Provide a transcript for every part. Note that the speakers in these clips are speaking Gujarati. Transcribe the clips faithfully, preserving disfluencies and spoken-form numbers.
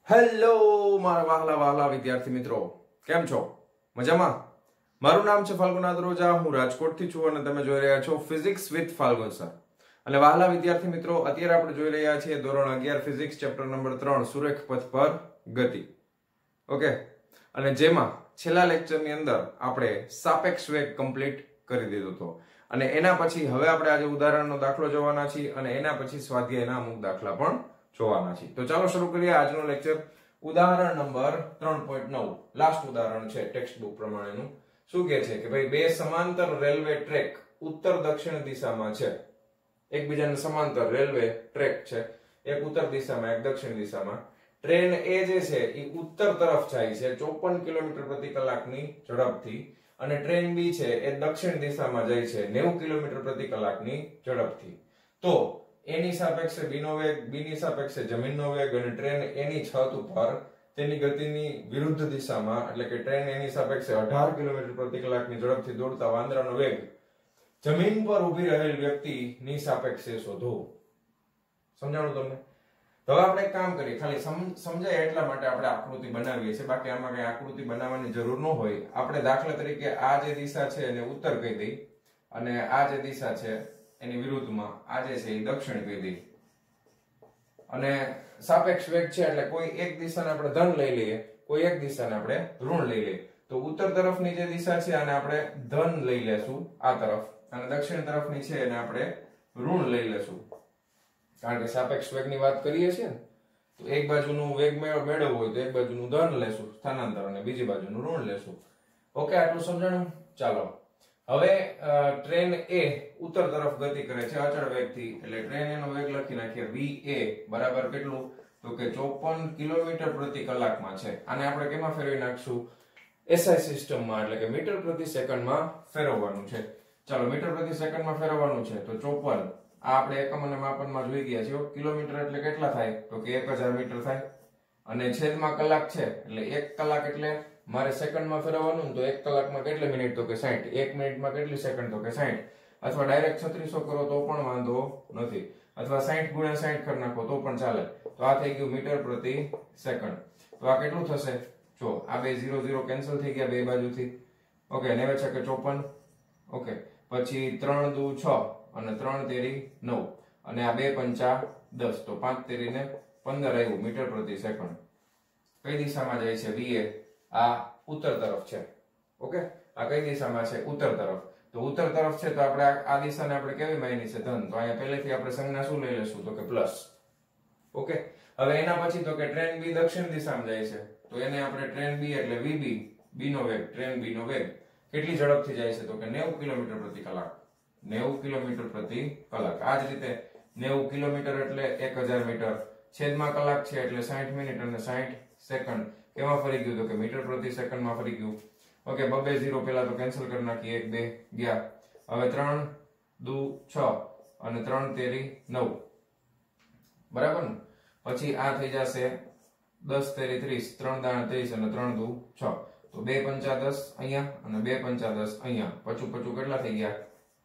હેલો મારા વહાલા વહાલા વિદ્યાર્થી મિત્રો, કેમ છો? મજામાં? મારું નામ છે ફાલ્ગુન આદ્રોજા, હું રાજકોટથી છું અને તમે જોઈ રહ્યા છો ફિઝિક્સ વિથ ફાલ્ગુન સર. અને વહાલા વિદ્યાર્થી મિત્રો, અત્યારે આપણે જોઈ રહ્યા છીએ ધોરણ અગિયાર ફિઝિક્સ ચેપ્ટર નંબર ત્રણ સુરેખ પથ પર ગતિ. ઓકે, અને જેમાં છેલ્લા લેક્ચરની અંદર આપણે સાપેક્ષ વેગ કમ્પ્લીટ કરી દીધો હતો અને એના પછી હવે આપણે આજે ઉદાહરણનો દાખલો જોવાના છીએ અને એના પછી સ્વાધ્યાયના અમુક દાખલા પણ જોવાના છે. તો ચાલો શરૂ કરીએ આજનો લેક્ચર. ઉદાહરણ નંબર ત્રણ પોઈન્ટ નવ લાસ્ટ ઉદાહરણ છે ટેક્સ્ટ બુક પ્રમાણેનું. શું કહે છે કે ભાઈ બે સમાંતર રેલવે ટ્રેક ઉત્તર દક્ષિણ દિશામાં છે. એકબીજાને સમાંતર રેલવે ટ્રેક છે, એક ઉત્તર દિશામાં એક દક્ષિણ દિશામાં. ટ્રેન એ જે છે એ ઉત્તર તરફ જાય છે ચોપન કિલોમીટર પ્રતિ કલાકની ઝડપથી અને ટ્રેન બી છે એ દક્ષિણ દિશામાં જાય છે નેવું કિલોમીટર પ્રતિ કલાકની ઝડપથી. તો એની સાપેક્ષે બી નો વેગ, બી ની સાપેક્ષે જમીનનો વેગ અને ટ્રેન એની છત ઉપર તેની ગતિની વિરુદ્ધ દિશામાં, એટલે કે ટ્રેન એની સાપેક્ષે અઢાર કિલોમીટર પ્રતિ કલાકની ઝડપથી દોડતા વાંદરાનો વેગ જમીન પર ઊભી રહેલ વ્યક્તિની સાપેક્ષે શોધો. સમજાણું તમને? તો હવે આપણે એક કામ કરીએ, ખાલી સમજાય એટલા માટે આપણે આકૃતિ બનાવીએ છીએ, બાકી આમાં કઈ આકૃતિ બનાવવાની જરૂર ન હોય. આપણે દાખલા તરીકે આ જે દિશા છે એને ઉત્તર કહી દઈ અને આ જે દિશા છે એની વિરુદ્ધમાં આ જે છે એ દક્ષિણ કહી દઈ. અને સાપેક્ષ વેગ છે એટલે કોઈ એક દિશાને આપણે ધન લઈ લઈએ, કોઈ એક દિશાને આપણે ઋણ લઈ લઈએ. તો ઉત્તર તરફની જે દિશા છે આને આપણે ધન લઈ લેશું આ તરફ, અને દક્ષિણ તરફની છે એને આપણે ઋણ લઈ લેશું. કારણ કે સાપેક્ષ વેગની વાત કરીએ છીએ ને, તો એક બાજુનું વેગ મેળવવો હોય તો એક બાજુનું ધન લેશું સ્થાનાંતર અને બીજી બાજુનું ઋણ લેશું. ઓકે, આટલું સમજાણું? ચાલો હવે ટ્રેન એ ઉત્તર તરફ ગતિ કરે છે અચળ વેગથી, એટલે ટ્રેન એનો વેગ લખી નાખીએ વી એ બરાબર કેટલું? તો કે ચોપન કિલોમીટર પ્રતિ કલાકમાં છે. આને આપણે કેમાં ફેરવી નાખશું? એસઆઈ સિસ્ટમમાં, એટલે કે મીટર પ્રતિ સેકન્ડમાં ફેરવવાનું છે. ચાલો મીટર પ્રતિ સેકન્ડમાં ફેરવવાનું છે તો ચોપન આ આપણે એકમ અને માપનમાં જોઈ ગયા છીએ. કિલોમીટર એટલે કેટલા થાય? તો કે એક હજાર મીટર થાય. અને છેદમાં કલાક છે એટલે એક કલાક એટલે મારે સેકન્ડમાં ફેરવવાનું, તો એક કલાકમાં કેટલી મિનિટ? તો કે સાઠ. એક મિનિટમાં કેટલી સેકન્ડ? તો કે સાઠ. અથવા ડાયરેક્ટ છત્રીસો કરો તો પણ વાંધો નથી, અથવા સાઠ ગુણ્યા સાઠ કરી નાખો તો પણ ચાલે. તો આ થઈ ગયું મીટર પ્રતિ સેકન્ડ. તો આ કેટલું થશે? જો આ બે ઝીરો ઝીરો કેન્સલ થઈ ગયા બે બાજુથી. ઓકે, નેવે છકે ચોપન. ઓકે, પછી ત્રણ દુ છ અને ત્રણ તેરી નવ અને આ બે પંચા દસ, તો પાંચ તેરી ને પંદર આવ્યું મીટર પ્રતિ સેકન્ડ. કઈ દિશામાં જાય છે? વી એ આ ઉત્તર તરફ છે. ઓકે, આ કઈ દિશામાં છે? ઉત્તર તરફ. તો ઉત્તર તરફ છે તો આપણે આ દિશાને આપણે કેવી માની છે? ધન. તો અહીંયા પહેલેથી આપણે સંજ્ઞા શું લઈ લેશું? તો કે પ્લસ. ઓકે, હવે એના પછી તો કે ટ્રેન બી દક્ષિણ દિશામાં જાય છે તો એને આપણે ટ્રેન બી એટલે વીબી, બી નો વેગ, ટ્રેન બી નો વેગ કેટલી ઝડપથી જાય છે? તો કે નેવું કિલોમીટર પ્રતિ કલાક. નેવું કિલોમીટર પ્રતિ કલાક. આ જ રીતે નેવું કિલોમીટર એટલે એક હજાર મીટર. છેદમાં કલાક છે એટલે સાઠ મિનિટ અને સાઠ સેકન્ડ. કેમાં ફરી ગયું? તો કે મીટર પ્રતિ સેકન્ડમાં ફરી ગયું. ઓકે, બબે ઝીરો પેલા તો કેન્સલ કરી નાખીએ, એક બે ગયા. હવે ત્રણ દુ છ અને ત્રણ તેરી નવ, બરાબર ને? પછી આ થઈ જશે દસ તેરી ત્રીસ, ત્રણ દાણા ત્રીસ અને ત્રણ દુ છ, તો બે પંચા દસ અહીંયા અને બે પંચા દસ અહીંયા. પચું પચું કેટલા થઈ ગયા?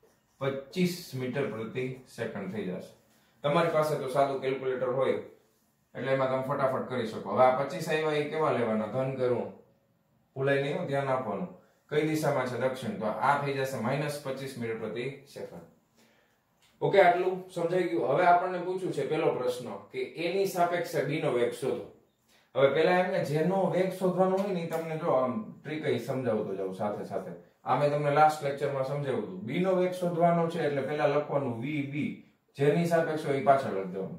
પચીસ મીટર પ્રતિ સેકન્ડ થઈ જશે. તમારી પાસે તો સાદું કેલ્ક્યુલેટર હોય એટલે એમાં તમે ફટાફટ કરી શકો. હવે આ પચીસ આવ્યા એ કેવા લેવાના? ધન કરવું, ભૂલાય નહીં, ધ્યાન આપવાનું. કઈ દિશામાં છે? દક્ષિણ. તો આ થઈ જશે માઇનસ પચીસ મીટર પ્રતિ સેકન્ડ. ઓકે, આટલું સમજાઈ ગયું? હવે આપણને પૂછ્યું છે પેલો પ્રશ્ન કે એની સાપેક્ષે બી નો વેગ શોધો. હવે પેલા એમને જેનો વેગ શોધવાનો હોય ને તમને જો આમ ટ્રીક સમજાવતો જાઉં સાથે સાથે. આ મેં તમને લાસ્ટ લેક્ચરમાં સમજાવ્યું હતું. બી નો વેગ શોધવાનો છે એટલે પેલા લખવાનું વી બી, જેની સાપેક્ષ હોય એ પાછળ લખી દેવાનું.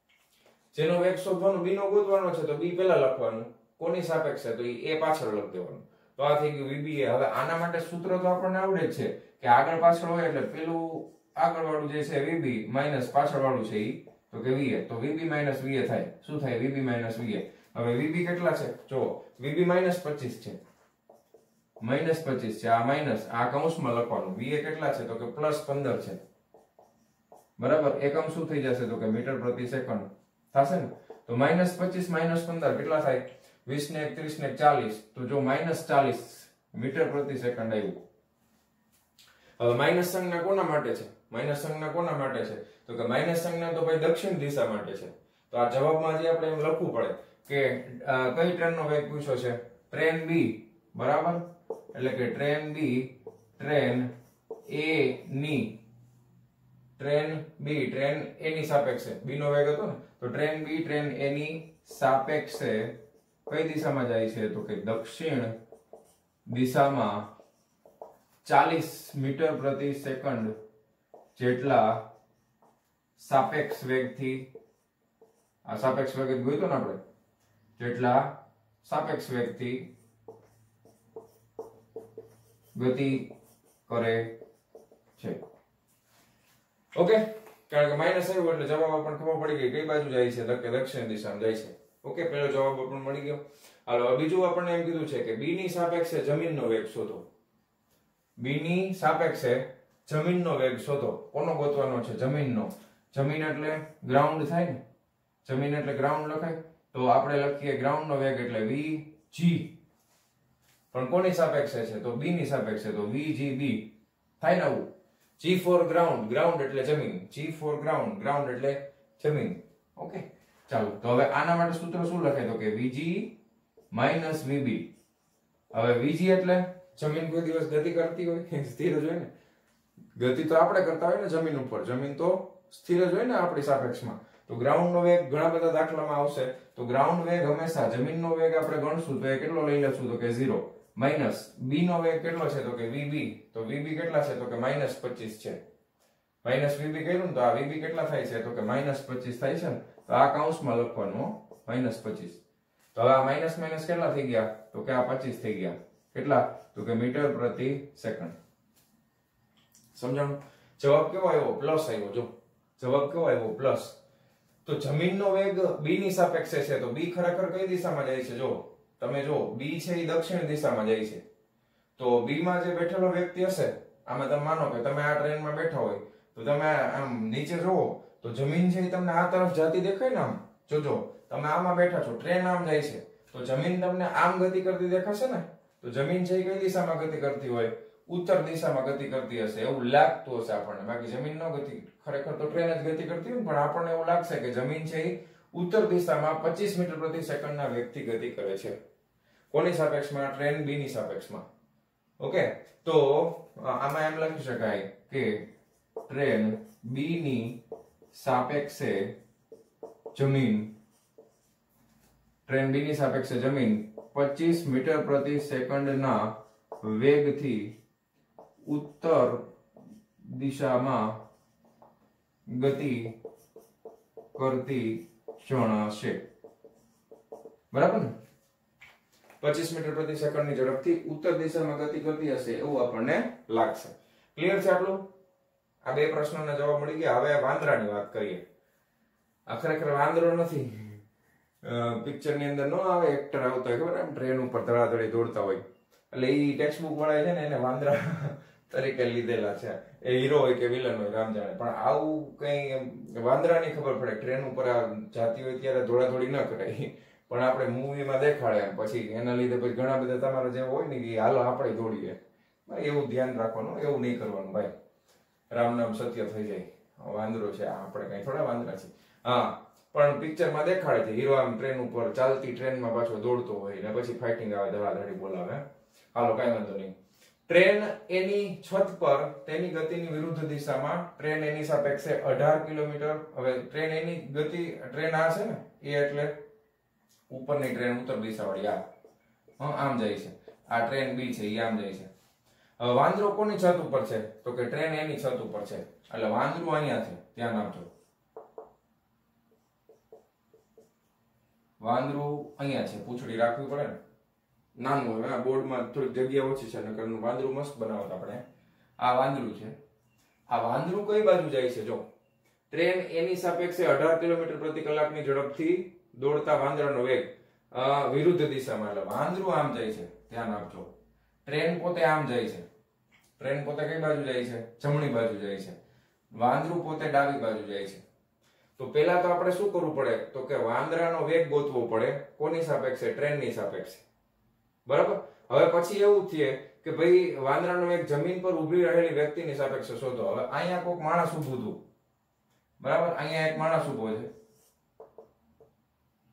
જેનો વેગ શોધવાનો બી નો ગોતવાનો છે તો બી પેલા લખવાનું, કોની સાપેક્ષ છે તો એ પાછળ લખી દેવાનું. તો આ થઈ ગયું વીબી એ. હવે આના માટે સૂત્ર તો આપણને આવડે જ છે કે આગળ પાછળ હોય એટલે પેલું આગળ વાળું જે છે વીબી માઇનસ પાછળ વાળું છે ઈ તો કે વીએ. તો વીબી માઇનસ વીએ થાય. શું થાય? V B minus V A. હવે વીબી કેટલા છે? જો વીબી માઇનસ પચીસ છે, માઇનસ પચીસ છે. આ માઇનસ આ કૌંસમાં લખવાનું. વીએ કેટલા છે? તો કે પ્લસ પંદર છે, બરાબર? એકમ શું થઈ જશે? તો કે મીટર પ્રતિ સેકન્ડ થશે ને. તો માઇનસ પચીસ માઇનસ પંદર કેટલા થાય? વીસ ને એક ત્રીસ ને ચાલીસ. તો જો માઇનસ ચાલીસ મીટર પ્રતિ સેકન્ડ આવ્યું. હવે માઇનસ સંજ્ઞા કોના માટે છે? માઇનસ સંજ્ઞા કોના માટે છે? તો કે માઇનસ સંજ્ઞા તો ભાઈ દક્ષિણ દિશા માટે છે. તો આ જવાબમાં જે આપણે એમ લખવું પડે કે કઈ ટ્રેનનો વેગ પૂછ્યો છે? ટ્રેન બી, બરાબર? એટલે કે ટ્રેન બી ટ્રેન એ ની ટ્રેન બી ટ્રેન એ ની સાપેક્ષે બી નો વેગ હતો ને, તો ટ્રેન બી ટ્રેન એ ની સાપેક્ષે કઈ દિશામાં જાય છે? તો કે દક્ષિણ દિશામાં ચાલીસ મીટર પ્રતિ સેકન્ડ જેટલા સાપેક્ષ વેગથી, આ સાપેક્ષ વેગ જોયું તો ને આપણે, જેટલા સાપેક્ષ વેગથી ગતિ કરે છે. ઓકે, કારણ કે માઈનસ આવ્યું એટલે જવાબ આપણને ખબર પડી ગઈ કઈ બાજુ જાય છે, તો કે દક્ષિણ દિશામાં જાય છે. ઓકે, પહેલો જવાબ આપણને મળી ગયો. હાલો, બીજું આપણને એમ કીધું છે કે બી ની સાપેક્ષે જમીનનો વેગ શોધો. બી ની સાપેક્ષે જમીનનો વેગ શોધો. કોનો ગોતવાનો છે? જમીનનો. જમીન એટલે ગ્રાઉન્ડ થાય ને, જમીન એટલે ગ્રાઉન્ડ લખાય, તો આપણે લખીએ ગ્રાઉન્ડ નો વેગ એટલે વી જી. પણ કોની સાપેક્ષે છે? તો બી ની સાપેક્ષે, તો વી જી બી થાય ને આવું. G for ground, ground એટલે જમીન. G for ground, ground એટલે જમીન. ઓકે, ચાલો તો હવે આના માટે સૂત્ર શું લખાય? તો કે Vg minus Vb. હવે Vg એટલે જમીન કોઈ દિવસ ગતિ કરતી હોય સ્થિર જ હોય ને, ગતિ તો આપણે કરતા હોય ને જમીન ઉપર, જમીન તો સ્થિર જ હોય ને આપણી સાપેક્ષમાં. તો ગ્રાઉન્ડ નો વેગ ઘણા બધા દાખલામાં આવશે, તો ગ્રાઉન્ડ વેગ હંમેશા જમીનનો વેગ આપણે ગણશું તો એ કેટલો લઈ લેશું? તો કે ઝીરો. માઇનસ બી નો વેગ કેટલો છે? તો કે વીબી. તો વીબી કેટલા છે? તો કે માઇનસ પચીસ છે. માઇનસ વીબી કર્યું ને તો આ વીબી કેટલા થાય છે? તો કે માઇનસ પચીસ થાય છે ને, તો આ કૌંસમાં લખવાનું માઇનસ પચીસ. તો હવે આ માઇનસ માઇનસ કેટલા થઈ ગયા? તો કે આ પચીસ થઈ ગયા. કેટલા? તો કે મીટર પ્રતિ સેકન્ડ. સમજાણું? જવાબ કેવો આવ્યો? પ્લસ આવ્યો. જો જવાબ કેવો આવ્યો? પ્લસ. તો જમીનનો વેગ બી ની સાપેક્ષે છે, તો બી ખરેખર કઈ દિશામાં જાય છે? જો તમે જો બી છે એ દક્ષિણ દિશામાં જાય છે, તો બી માં જે બેઠેલો વ્યક્તિ હશે, આમાં તમે માનો કે તમે આ ટ્રેનમાં બેઠા હોય, તો તમે આમ નીચે જુઓ તો જમીન છે એ તમને આ તરફ જતી દેખાય ને, આમ જોજો તમે આમાં બેઠા છો, ટ્રેન આમ જાય છે, તો જમીન તમને આમ ગતિ કરતી દેખાશે ને, તો જમીન છે એ કઈ દિશામાં ગતિ કરતી હોય? ઉત્તર દિશામાં ગતિ કરતી હશે એવું લાગતું હશે આપણને, બાકી જમીન ન ગતિ, ખરેખર તો ટ્રેન જ ગતિ કરતી હોય, પણ આપણને એવું લાગશે કે જમીન છે એ ઉત્તર દિશામાં પચીસ મીટર પ્રતિ સેકન્ડના વેગથી ગતિ કરે છે. કોની સાપેક્ષમાં? ટ્રેન બી ની સાપેક્ષમાં. ઓકે, તો આમાં એમ લખી શકાય કે ટ્રેન બી ની સાપેક્ષે જમીન ટ્રેન બી ની સાપેક્ષે જમીન પચીસ મીટર પ્રતિ સેકન્ડના વેગથી ઉત્તર દિશામાં ગતિ કરતી જણાશે. બરાબર ને? પચીસ મીટર પ્રતિ સેકન્ડની ઝડપથી ઉત્તર દિશામાં ગતિ કરતી હશે એવું આપણને લાગશે. ક્લિયર છે આટલું? આ બે પ્રશ્નોના જવાબ મળી ગયા. હવે વાંદરાની વાત કરીએ. આ ખરેખર વાંદરો નથી, પિક્ચર ની અંદર નો આવે એક્ટર આવતો હોય ખબર, એમ ટ્રેન ઉપર ધડાધડી દોડતા હોય, એટલે ઈ ટેક્સ્ટ બુક વાળા છે ને એને વાંદરા તરીકે લીધેલા છે. એ હીરો હોય કે વિલન હોય રામ જાણે, પણ આવું કઈ વાંદરાની ખબર પડે ટ્રેન ઉપર આ જાતી હોય ત્યારે દોડાદોડી ન કરાય, પણ આપણે મૂવીમાં દેખાડે એમ, પછી એના લીધે પછી ઘણા બધા તમારા જેવા હોય ને કે હાલો આપણે દોડીએ, એવું ધ્યાન રાખવાનું, એવું નહીં કરવાનું ભાઈ. રામ નામ સત્ય થઈ જાય. વાંદરો છે આપણે કઈ થોડા વાંદરા છે. હા, પણ પિક્ચરમાં દેખાડે છે હીરો આમ ટ્રેન ઉપર ચાલતી ટ્રેનમાં પાછો દોડતો હોય ને પછી ફાઇટિંગ આવે, ધડાધડી બોલાવે. હાલો કઈ વાંધો નહીં. ટ્રેન એની છત પર તેની ગતિની વિરુદ્ધ દિશામાં ટ્રેન એની સાપેક્ષે અઢાર કિલોમીટર. હવે ટ્રેન એની ગતિ, ટ્રેન આ છે ને એ એટલે ઉપરની ટ્રેન ઉત્તર દિશા વાળી આ આમ જાય છે, આ ટ્રેન બી છે એ આમ જાય છે. હવે વાંદરો કોની છત ઉપર છે? તો કે ટ્રેન એની છત ઉપર છે, એટલે વાંદરું અહીંયા છે, ધ્યાન આપજો. વાંદરું અહીંયા છે, પૂંછડી રાખવી પડે ને, નાનું હોય બોર્ડમાં થોડીક જગ્યા ઓછી છે, નકર વાંદરું મસ્ત બનાવત આપણે. આ વાંદરું છે. આ વાંદરું કઈ બાજુ જાય છે? જો ટ્રેન એની સાપેક્ષે અઢાર કિલોમીટર પ્રતિ કલાકની ઝડપથી દોડતા વાંદરાનો વેગ વિરુદ્ધ દિશામાં, એટલે વાંદરું આમ જાય છે, ધ્યાન આપજો. ટ્રેન પોતે આમ જાય છે, ટ્રેન પોતે કઈ બાજુ જાય છે? જમણી બાજુ જાય છે. વાંદરું પોતે ડાબી બાજુ જાય છે. તો પેલા તો આપણે શું કરવું પડે? તો કે વાંદરાનો વેગ ગોતવો પડે. કોની સાપેક્ષે? ટ્રેનની સાપેક્ષે. બરાબર? હવે પછી એવું થયે કે ભાઈ વાંદરાનો વેગ જમીન પર ઊભી રહેલી વ્યક્તિની સાપેક્ષે શોધો. હવે અહીંયા કોઈક માણસ ઊભું હતું, બરાબર? અહીંયા એક માણસ ઊભો છે,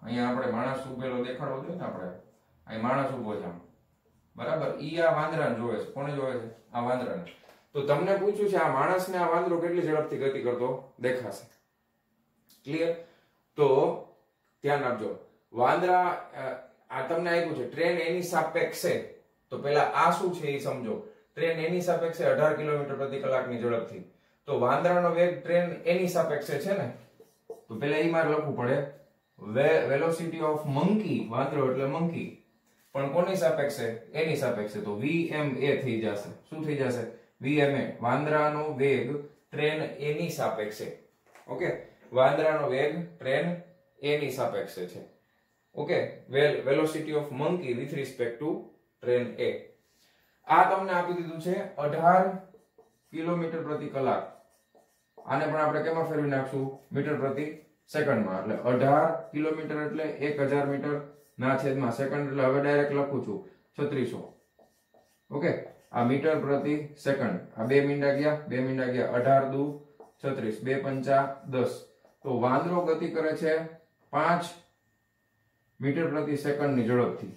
અહીંયા આપણે માણસ ઉભેલો દેખાડવો જોઈએ ને, આપણે અહીં માણસ ઉભો છે આમ, બરાબર, ઈ આ વાંદરાને જોવે છે. કોને જોવે છે? આ વાંદરાને. તો તમને પૂછ્યું છે આ માણસને આ વાંદરો કેટલી ઝડપથી ગતિ કરતો દેખાશે. ક્લિયર? તો ધ્યાન આપજો, વાંદરા આ તમને આપ્યું છે ટ્રેન એની સાપેક્ષે, તો પેલા આ શું છે એ સમજો. ટ્રેન એની સાપેક્ષે અઢાર કિલોમીટર પ્રતિ કલાકની ઝડપથી. તો વાંદરાનો વેગ ટ્રેન એની સાપેક્ષે છે ને, તો પેલા એ મારે લખવું પડે વેલોસિટી ઓફ મંકી, વાંદરો એટલે મંકી, પણ કોની સાપેક્ષે? એની સાપેક્ષે. તો વીએમએ થઈ જશે. શું થઈ જશે? વીએમએ, વાંદરાનો વેગ ટ્રેન એની સાપેક્ષે. ઓકે, વાંદરાનો વેગ ટ્રેન એની સાપેક્ષે છે. Okay, well velocity of monkey with respect to train A. આ તમને આપી દીધું છે અઢાર કિલોમીટર પ્રતિ કલાક. આને પણ આપણે કેમાં ફેરવી નાખશું? મીટર પ્રતિ સેકન્ડમાં. એટલે અઢાર કિલોમીટર એટલે એક હજાર મીટર ના છેદમાં સેકન્ડ, એટલે હવે ડાયરેક્ટ લખું છું છત્રીસો. ઓકે, આ મીટર પ્રતિ સેકન્ડ. આ બે મીંડા ગયા, બે મીંડા ગયા, અઢાર દુ છત્રીસ, બે પંચા દસ. તો વાંદરો ગતિ કરે છે પાંચ મીટર પ્રતિ સેકન્ડની ઝડપથી.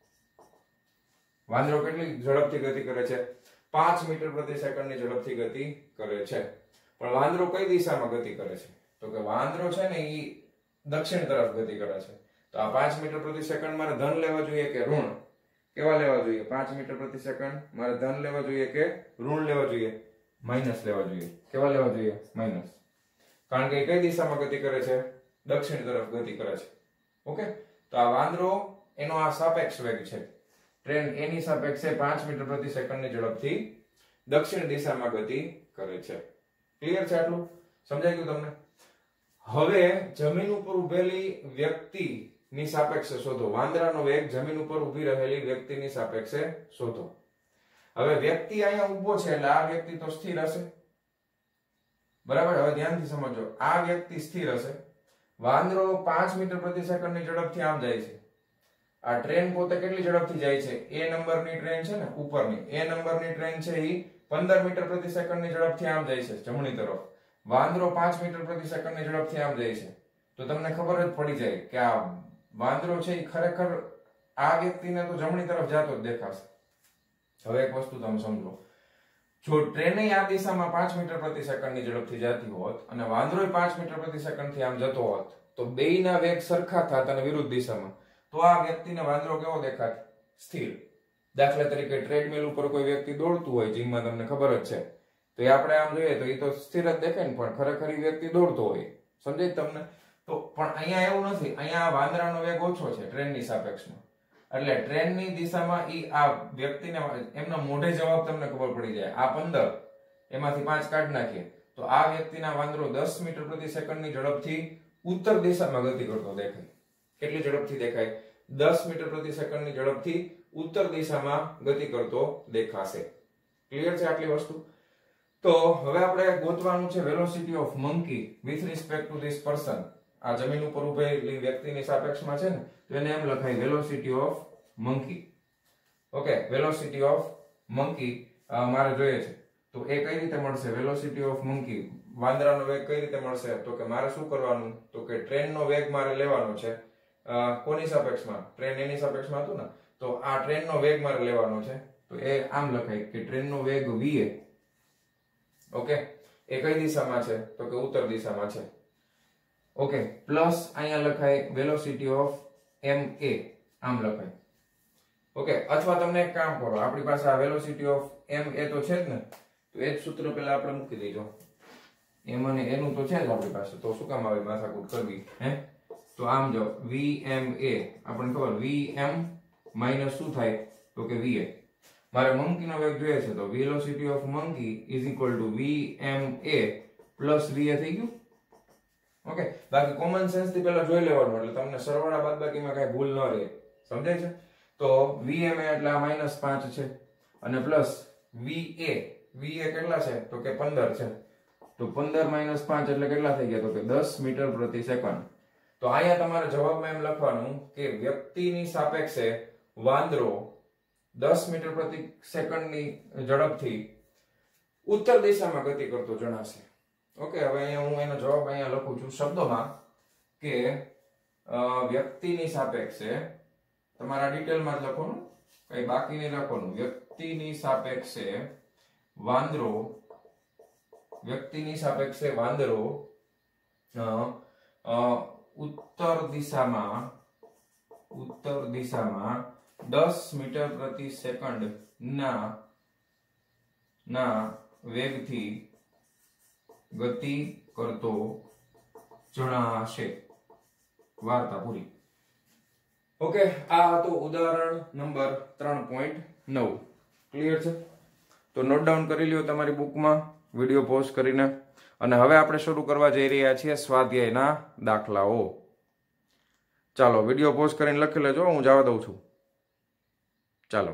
વાંદરો કેટલી ઝડપથી ગતિ કરે છે? પાંચ મીટર પ્રતિ સેકન્ડની ઝડપથી ગતિ કરે છે. પણ વાંદરો કઈ દિશામાં ગતિ કરે છે? તો કે વાંદરો છે ને ઈ દક્ષિણ તરફ ગતિ કરે છે. તો આ પાંચ મીટર પ્રતિ સેકન્ડ મારે ધન લેવા જોઈએ કે ઋણ? કેવા લેવા જોઈએ? પાંચ મીટર પ્રતિ સેકન્ડ મારે ધન લેવા જોઈએ કે ઋણ લેવા જોઈએ? માઇનસ લેવા જોઈએ. કેવા લેવા જોઈએ? માઇનસ. કારણ કે કઈ દિશામાં ગતિ કરે છે? દક્ષિણ તરફ ગતિ કરે છે. ઓકે, તો આ વાંદરો એનો આ સાપેક્ષ વેગ છે. ટ્રેન એની સાપેક્ષે પાંચ મીટર પ્રતિ સેકન્ડની ઝડપથી દક્ષિણ દિશામાં ગતિ કરે છે. ક્લિયર છે? આટલું સમજાઈ ગયું તમને? હવે જમીન ઉપર ઉભેલી વ્યક્તિની સાપેક્ષે શોધો. વાંદરાનો વેગ જમીન ઉપર ઊભી રહેલી વ્યક્તિની સાપેક્ષે શોધો. હવે વ્યક્તિ અહીંયા ઊભો છે એટલે આ વ્યક્તિ તો સ્થિર હશે, બરાબર? હવે ધ્યાનથી સમજો, આ વ્યક્તિ સ્થિર હશે. વાંદરો પાંચ મીટર પ્રતિ સેકન્ડની ઝડપથી આમ જાય છે. આ ટ્રેન પોતે કેટલી ઝડપથી જાય છે? એ નંબરની ટ્રેન છે ને ઉપરની, એ નંબરની ટ્રેન છે એ પંદર મીટર પ્રતિ સેકન્ડની ઝડપથી આમ જાય છે જમણી તરફ. વાંદરો પાંચ મીટર પ્રતિ સેકન્ડની ઝડપથી આમ જાય છે. તો તમને ખબર જ પડી જાય કે આ વાંદરો છે એ ખરેખર આ વ્યક્તિને તો જમણી તરફ જતો જ દેખાશે. હવે એક વસ્તુ તમે સમજો, જો ટ્રેન આ દિશામાં પાંચ મીટર પ્રતિ સેકન્ડની ઝડપથી જતી હોત અને વાંદરો પાંચ મીટર પ્રતિ સેકન્ડથી આમ જતો હોત, તો બેયના વેગ સરખા થાત અને વિરુદ્ધ દિશામાં, તો આ વ્યક્તિને વાંદરો કેવો દેખાત? સ્થિર. દાખલા તરીકે ટ્રેડમિલ ઉપર કોઈ વ્યક્તિ દોડતું હોય, જીમમાં તમને ખબર જ છે, તો એ આપણે આમ જોઈએ તો એ તો સ્થિર જ દેખાય ને, પણ ખરેખર એ વ્યક્તિ દોડતો હોય. સમજાય તમને? તો પણ અહીંયા એવું નથી. અહીંયા વાંદરાનો વેગ ઓછો છે ટ્રેનની સાપેક્ષમાં, એટલે ટ્રેનની દિશામાં ઈ આ વ્યક્તિને એમના મોઢે જવાબ તમને ખબર પડી જાય. આ પંદર, એમાંથી પાંચ કાઢી નાખીએ તો આ વ્યક્તિના વાંદરો દસ મીટર પ્રતિ સેકન્ડની ઝડપથી ઉત્તર દિશામાં ગતિ કરતો દેખાય. કેટલી ઝડપથી દેખાય? દસ મીટર પ્રતિ સેકન્ડની ઝડપથી ઉત્તર દિશામાં ગતિ કરતો દેખાશે. ક્લિયર છે આટલી વસ્તુ? તો હવે આપણે ગોતવાનું છે velocity of monkey with respect to this person. આ જમીન ઉપર ઉભેલી વ્યક્તિની સાપેક્ષમાં છે ને, તો એને એમ લખાય velocity of monkey. Okay, velocity of monkey મારે જોઈએ છે. તો એ કઈ રીતે મળશે? વેલોસિટી ઓફ મંકી, વાંદરાનો વેગ કઈ રીતે મળશે? તો કે મારે શું કરવાનું? તો કે ટ્રેનનો વેગ મારે લેવાનો છે. કોની સાપેક્ષમાં? ટ્રેન એની સાપેક્ષમાં હતું ને, તો આ ટ્રેનનો વેગ મારે લેવાનો છે. તો એ આમ લખાય કે ટ્રેનનો વેગ વીએ. ઓકે, એ કઈ દિશામાં છે? તો કે ઉત્તર દિશામાં છે. ઓકે, પ્લસ અહીંયા લખાય વેલોસિટી ઓફ એમ એ, આમ લખાય. ઓકે, અથવા તમને એક કામ કરો, આપણી પાસે આ વેલોસિટી ઓફ એમ એ તો છે જ ને, તો એ જ સૂત્ર પેલા આપણે મૂકી દઈજો. એમ અને એનું તો છે જ આપણી પાસે, તો શું કામ આવે માથાકૂટ કરવી? હે, તો આમ જો વીએમ એ આપણને ખબર, વીએમ માઇનસ શું થાય? તો કે વીએ. મારે મંકીનો વેગ જોઈએ છે, તો velocity of monkey is equal to V M A plus V A થઈ ગયું. ઓકે, બાકી કોમન સેન્સ થી પહેલા જોઈ લેવાનું, એટલે તમને સરવાળા બાદબાકીમાં કઈ ભૂલ ન રહે. સમજાય છે? તો વીએમ એટલે આ માઇનસ પાંચ છે અને પ્લસ વીએ, વીએ કેટલા છે? તો કે પંદર છે. તો પંદર માઇનસ પાંચ એટલે કેટલા થઈ ગયા? તો કે દસ મીટર પ્રતિ સેકન્ડ. તો અહીંયા તમારે જવાબમાં એમ લખવાનું કે વ્યક્તિની સાપેક્ષે વાંદરો દસ મીટર પ્રતિ સેકન્ડની ઝડપથી ઉત્તર દિશામાં ગતિ કરતો જણાશે. ઓકે, હવે અહીંયા હું એનો જવાબ અહીંયા લખું છું શબ્દોમાં કે વ્યક્તિની સાપેક્ષે તમારા ડિટેલમાં જ લખવાનું, કઈ બાકી નહીં લખવાનું. વ્યક્તિની સાપેક્ષે વાંદરો વ્યક્તિની સાપેક્ષે વાંદરો ઉત્તર દિશામાં ઉત્તર દિશામાં દસ મીટર પ્રતિ સેકન્ડ ના ના વેગથી ગતિ કરતો જણાશે. વાર્તા પૂરી. ઓકે, આ હતું ઉદાહરણ નંબર ત્રણ પોઈન્ટ નવ. ક્લિયર છે? તો નોટ ડાઉન કરી લ્યો તમારી બુકમાં વિડીયો પોઝ કરીને. અને હવે આપણે શરૂ કરવા જઈ રહ્યા છીએ સ્વાધ્યાયના દાખલાઓ. ચાલો વિડીયો પોઝ કરીને લખી લેજો, હું જવા દઉં છું. ચાલો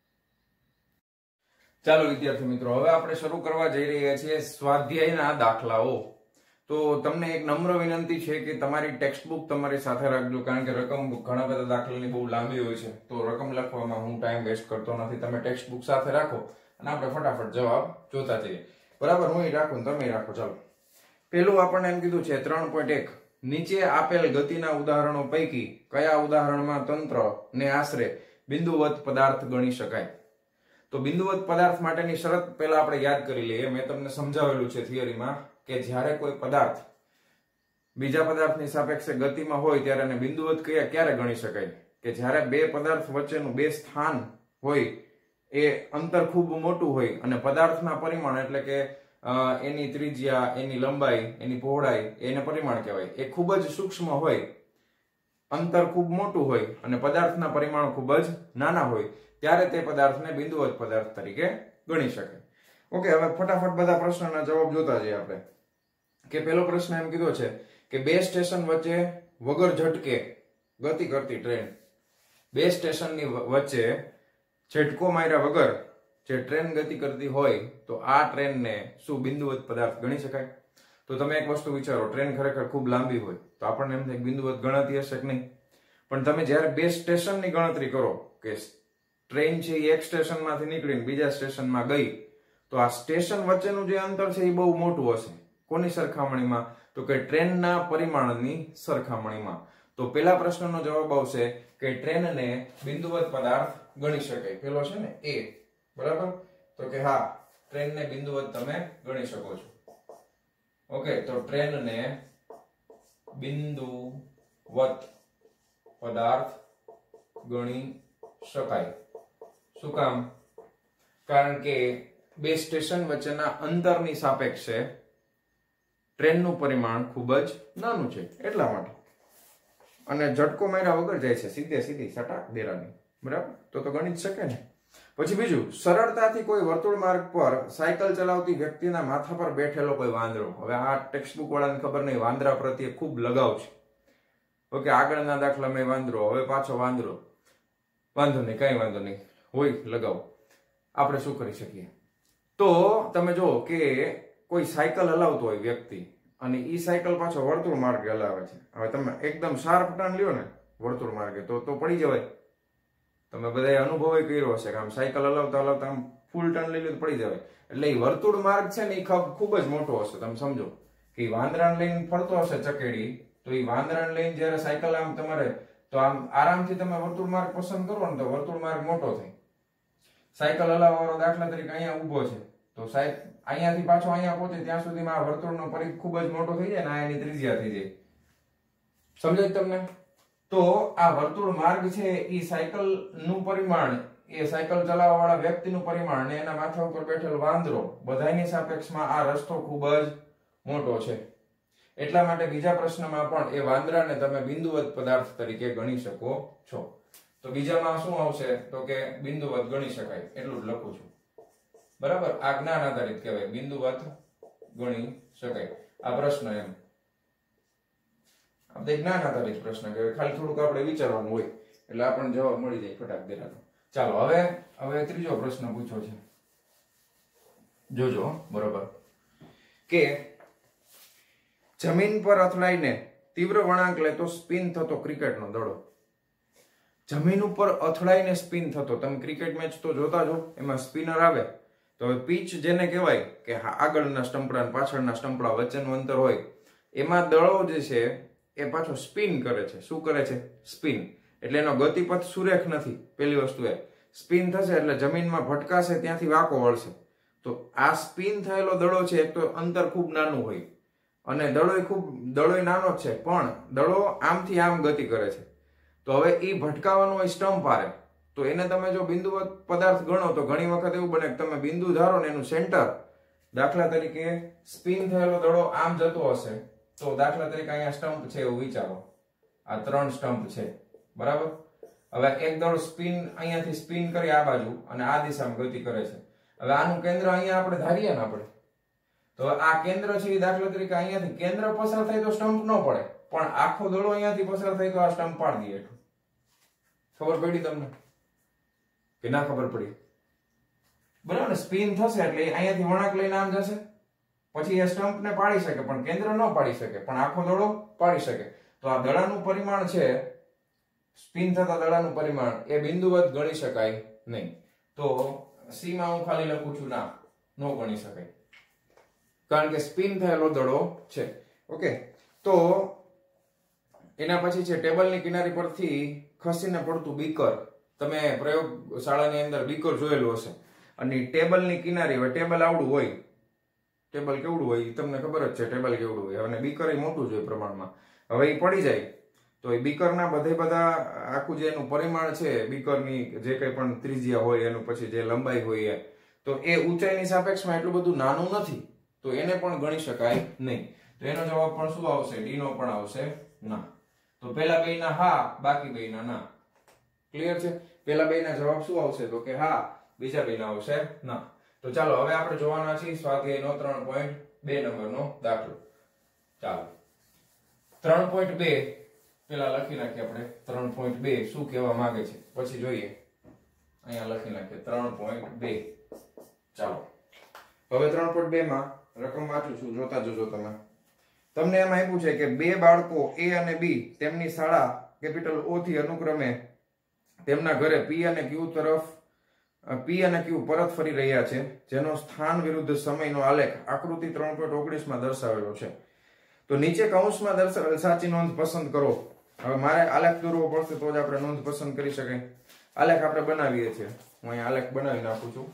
ચાલો વિદ્યાર્થી મિત્રો, હવે આપણે શરૂ કરવા જઈ રહ્યા છીએ સ્વાધ્યાયના દાખલાઓ. તો તમને એક નમ્ર વિનંતી છે કે તમારી ટેક્સ્ટ બુક તમારી સાથે રાખજો, કારણ કે રકમ ઘણા બધા દાખલાની બહુ લાંબી હોય છે, તો રકમ લખવામાં હું ટાઈમ વેસ્ટ કરતો નથી. તમે ટેક્સ્ટ બુક સાથે રાખો અને આપણે ફટાફટ જવાબ જોતા જઈએ. બરાબર, હું રાખું તમે રાખો. ચાલો, પેલું આપણને એમ કીધું છે ત્રણ પોઈન્ટ એક, નીચે આપેલ ગતિના ઉદાહરણો પૈકી કયા ઉદાહરણમાં તંત્ર ને આશરે બિંદુવત પદાર્થ ગણી શકાય? તો બિંદુવત પદાર્થ માટેની શરત પહેલા આપણે યાદ કરી લઈએ. મેં તમને સમજાવેલું છે થિયરીમાં કે જ્યારે કોઈ પદાર્થ બીજા પદાર્થની સાપેક્ષે ગતિમાં હોય ત્યારે એને બિંદુવત કયા ક્યારે ગણી શકાય? કે જ્યારે બે પદાર્થ વચ્ચેનું બે સ્થાન હોય એ અંતર ખૂબ મોટું હોય અને પદાર્થના પરિમાણ એટલે કે એની ત્રિજ્યા, એની લંબાઈ, એની પહોળાઈ, એને પરિમાણ કહેવાય, એ ખૂબ જ સૂક્ષ્મ હોય, અંતર ખૂબ મોટું હોય અને પદાર્થના પરિમાણો ખૂબ જ નાના હોય, ત્યારે તે પદાર્થને બિંદુવત પદાર્થ તરીકે ગણી શકાય. ઓકે, હવે ફટાફટ બધા પ્રશ્નના જવાબ જોતા જઈએ આપણે. કે પેલો પ્રશ્ન એમ કીધો છે કે બે સ્ટેશન વચ્ચે વગર ઝટકે ગતિ કરતી ટ્રેન, બે સ્ટેશનની વચ્ચે ઝટકો માર્યા વગર જે ટ્રેન ગતિ કરતી હોય તો આ ટ્રેનને શું બિંદુવત પદાર્થ ગણી શકાય? તો તમે એક વસ્તુ વિચારો, ટ્રેન ખરેખર ખૂબ લાંબી હોય તો આપણને એમ થાય બિંદુવત ગણાતી હશે કે નહીં, પણ તમે જ્યારે બે સ્ટેશનની ગણતરી કરો કે ટ્રેન છે એ એક સ્ટેશનમાંથી નીકળીને બીજા સ્ટેશનમાં ગઈ, તો આ સ્ટેશન વચ્ચેનું જે અંતર છે એ બહુ મોટું હશે. કોની સરખામણીમાં? તો કે ટ્રેનના પરિમાણની સરખામણીમાં. તો પેલા પ્રશ્નનો જવાબ આવશે કે ટ્રેનને બિંદુવત પદાર્થ ગણી શકાય. પેલો છે ને એ, બરાબર? તો કે હા, ટ્રેનને બિંદુવત તમે ગણી શકો છો. ઓકે, તો ટ્રેનને બિંદુવત પદાર્થ ગણી શકાય. શું કામ? કારણ કે બે સ્ટેશન વચ્ચેના અંતરની સાપેક્ષે ટ્રેનનું પરિમાણ ખૂબ જ નાનું છે એટલા માટે. અને ઝટકો માર્યા વગર જાય છે, સીધે સીધી સટાક દેરાની. બરાબર, તો તો ગણી જ શકે ને. પછી બીજું, સરળતાથી કોઈ વર્તુળ માર્ગ પર સાયકલ ચલાવતી વ્યક્તિના માથા પર બેઠેલો કોઈ વાંદરો. હવે આ ટેક્સ્ટ બુક વાળાને ખબર નહીં, વાંદરા પ્રત્યે ખૂબ લગાવ છે. ઓકે, આગળના દાખલામાં વાંદરો, હવે પાછો વાંદરો. વાંધો નહીં, કઈ વાંધો નહીં, હોય લગાવ. આપણે શું કરી શકીએ? તો તમે જો કે કોઈ સાયકલ હલાવતો હોય વ્યક્તિ અને ઈ સાયકલ પાછો વર્તુળ માર્ગે હલાવે છે. હવે તમે એકદમ શાર્પ ટર્ન લ્યો ને વર્તુળ માર્ગે તો તો પડી જવાય. તમે બધાએ અનુભવ કર્યો હશે કે આમ સાયકલ હલાવતા હલાવતા આમ ફૂલ ટર્ન લઈ લો તો પડી જવાય. એટલે એ વર્તુળ માર્ગ છે ને એ ખૂબ જ મોટો હશે. તમે સમજો કે વાંદરાને લઈને ફરતો હશે ચકેડી, તો એ વાંદરાને લઈને જયારે સાયકલ આમ તમારે તો આમ આરામથી તમે વર્તુળ માર્ગ પસંદ કરો ને તો વર્તુળ માર્ગ મોટો થાય. સાયકલ હલાવવાનો દાખલા તરીકે અહીંયા ઉભો છે તો સાહેબ અહીંયાથી પાછો અહીંયા પહોંચે ત્યાં સુધીમાં આ વર્તુળનો પરિઘ ખૂબ જ મોટો થઈ જાય ને આ એની ત્રિજ્યા થઈ જાય. સમજાય તમને? તો આ વર્તુળ માર્ગ છે એ સાયકલ નું પરિમાણ, એ સાયકલ ચલાવવા વાળા વ્યક્તિનું પરિમાણ ને એના માથા ઉપર બેઠેલ વાંદરો બધાની સાપેક્ષમાં આ રસ્તો ખૂબ જ મોટો છે. એટલા માટે બીજા પ્રશ્નમાં પણ એ વાંદરાને તમે બિંદુવત પદાર્થ તરીકે ગણી શકો છો. તો બીજામાં શું આવશે? તો કે બિંદુવત ગણી શકાય, એટલું જ લખું છું. બરાબર, આ જ્ઞાન આધારિત કહેવાય, બિંદુવત ગણી શકાય. આ પ્રશ્ન એમ આપણે જ્ઞાન આધારિત પ્રશ્ન કહેવાય, ખાલી થોડુંક આપણે વિચારવાનું હોય એટલે આપણને જવાબ મળી જાય ફટાક દેરાનો. ચાલો હવે હવે ત્રીજો પ્રશ્ન પૂછ્યો છે, જોજો બરોબર. કે જમીન પર અથડાઈને તીવ્ર વળાંક લેતો સ્પિન થતો ક્રિકેટનો દડો. જમીન ઉપર અથડાઈને સ્પિન થતો, તમે ક્રિકેટ મેચ તો જોતા જો, એમાં સ્પિનર આવે તો હવે પીચ જેને કહેવાય કે આગળના સ્ટમ્પડા અને પાછળના સ્ટમ્પડા વચ્ચેનું અંતર હોય, એમાં દડો જે છે એ પાછો સ્પિન કરે છે. શું કરે છે? સ્પિન. એટલે એનો ગતિપથ સુરેખ નથી. પેલી વસ્તુ એ સ્પિન થશે એટલે જમીનમાં ભટકાશે, ત્યાંથી વાંકો વળશે. તો આ સ્પિન થયેલો દડો છે, એક તો અંતર ખૂબ નાનું હોય અને દડો ખૂબ દડો નાનો જ છે, પણ દડો આમથી આમ ગતિ કરે છે. તો હવે એ ભટકાવાનું હોય સ્ટમ્પ આરે, તો એને તમે જો બિંદુવત પદાર્થ ગણો તો ઘણી વખત એવું બને કે તમે બિંદુ ધારો ને એનું સેન્ટર, દાખલા તરીકે સ્પિન થયેલો દડો આમ જતો હશે, તો દાખલા તરીકે અહીંયા સ્ટમ્પ છે એવું વિચારો, આ ત્રણ સ્ટમ્પ છે, બરાબર. હવે એક દડો સ્પિન અહીંયાથી સ્પિન કરી આ બાજુ અને આ દિશામાં ગતિ કરે છે. હવે આનું કેન્દ્ર અહીંયા આપણે ધારીએ ને આપણે, તો આ કેન્દ્ર છે એ દાખલા તરીકે અહીંયાથી કેન્દ્ર પસાર થાય તો સ્ટમ્પ ન પડે, પણ આખો દડો અહીંયાથી પસાર થાય તો આ સ્ટમ્પ પાડી દે. ખબર પડી તમને કે ના ખબર પડી? બરાબર ને? સ્પિન થશે એટલે અહીંયાથી વળાંક લઈને આમ જશે, પછી એ સ્ટમ્પ ને પાડી શકે પણ કેન્દ્ર ન પાડી શકે, પણ આખો દડો પાડી શકે. તો આ દડાનું પરિમાણ છે, સ્પિન થતા દડાનું પરિમાણ એ બિંદુવત ગણી શકાય નહીં. તો સી માં હું ખાલી લખું છું ના, નો ગણી શકાય, કારણ કે સ્પિન થયેલો દડો છે. ઓકે, તો એના પછી છે ટેબલની કિનારી પરથી ખસીને પડતું બીકર. તમે પ્રયોગશાળાની અંદર બીકર જોયેલું હશે, અને ટેબલની કિનારી, હવે ટેબલ આવડું હોય, ટેબલ કેવડું હોય તમને ખબર જ છે, ટેબલ કેવડું હોય, અને બીકર એ મોટું જ હોય પ્રમાણમાં. હવે એ પડી જાય તો એ બીકરના બધે બધા આખું જે એનું પરિમાણ છે, બીકરની જે કંઈ પણ ત્રિજ્યા હોય એનું પછી જે લંબાઈ હોય, તો એ ઊંચાઈની સાપેક્ષમાં એટલું બધું નાનું નથી, તો એને પણ ગણી શકાય નહીં. તો એનો જવાબ પણ શું આવશે? ડી નો પણ આવશે ના. તો પેલા બે ના હા, બાકી બે ના ના. ક્લિયર છે? પેલા બે ના જવાબ શું આવશે? તો કે હા, બીજા બે ના આવશે ના. તો ચાલો હવે આપણે જોવાના છીએ સ્વાધ્યાયનો ત્રણ પોઈન્ટ બે નંબરનો દાખલો. ચાલો ત્રણ પોઈન્ટ બે પેલા લખી નાખીએ આપણે. ત્રણ પોઈન્ટ બે શું કહેવા માંગે છે પછી જોઈએ. અહીંયા લખી નાખીએ ત્રણ પોઈન્ટ બે. ચાલો હવે ત્રણ પોઈન્ટ બે માં રકમ વાંચું છું, જોતા જોજો તમે. તમને એમ આપ્યું છે કે બે બાળકો એ અને બી તેમની શાળા કેપિટલ ઓ થી અનુક્રમે તેમના ઘરે પી અને ક્યુ તરફ પી અને ક્યુ પરત ફરી રહ્યા છે, જેનો સ્થાન વિરુદ્ધ સમયનો આલેખ આકૃતિ ત્રણ પોઈન્ટ ઓગણીસ માં દર્શાવેલો છે. તો નીચે કૌંસમાં દર્શાવેલ સાચી નોંધ પસંદ કરો. હવે મારે આલેખ દોરવો પડશે તો જ આપણે નોંધ પસંદ કરી શકાય. આલેખ આપણે બનાવીએ છીએ, હું અહીંયા આલેખ બનાવી નાખું છું.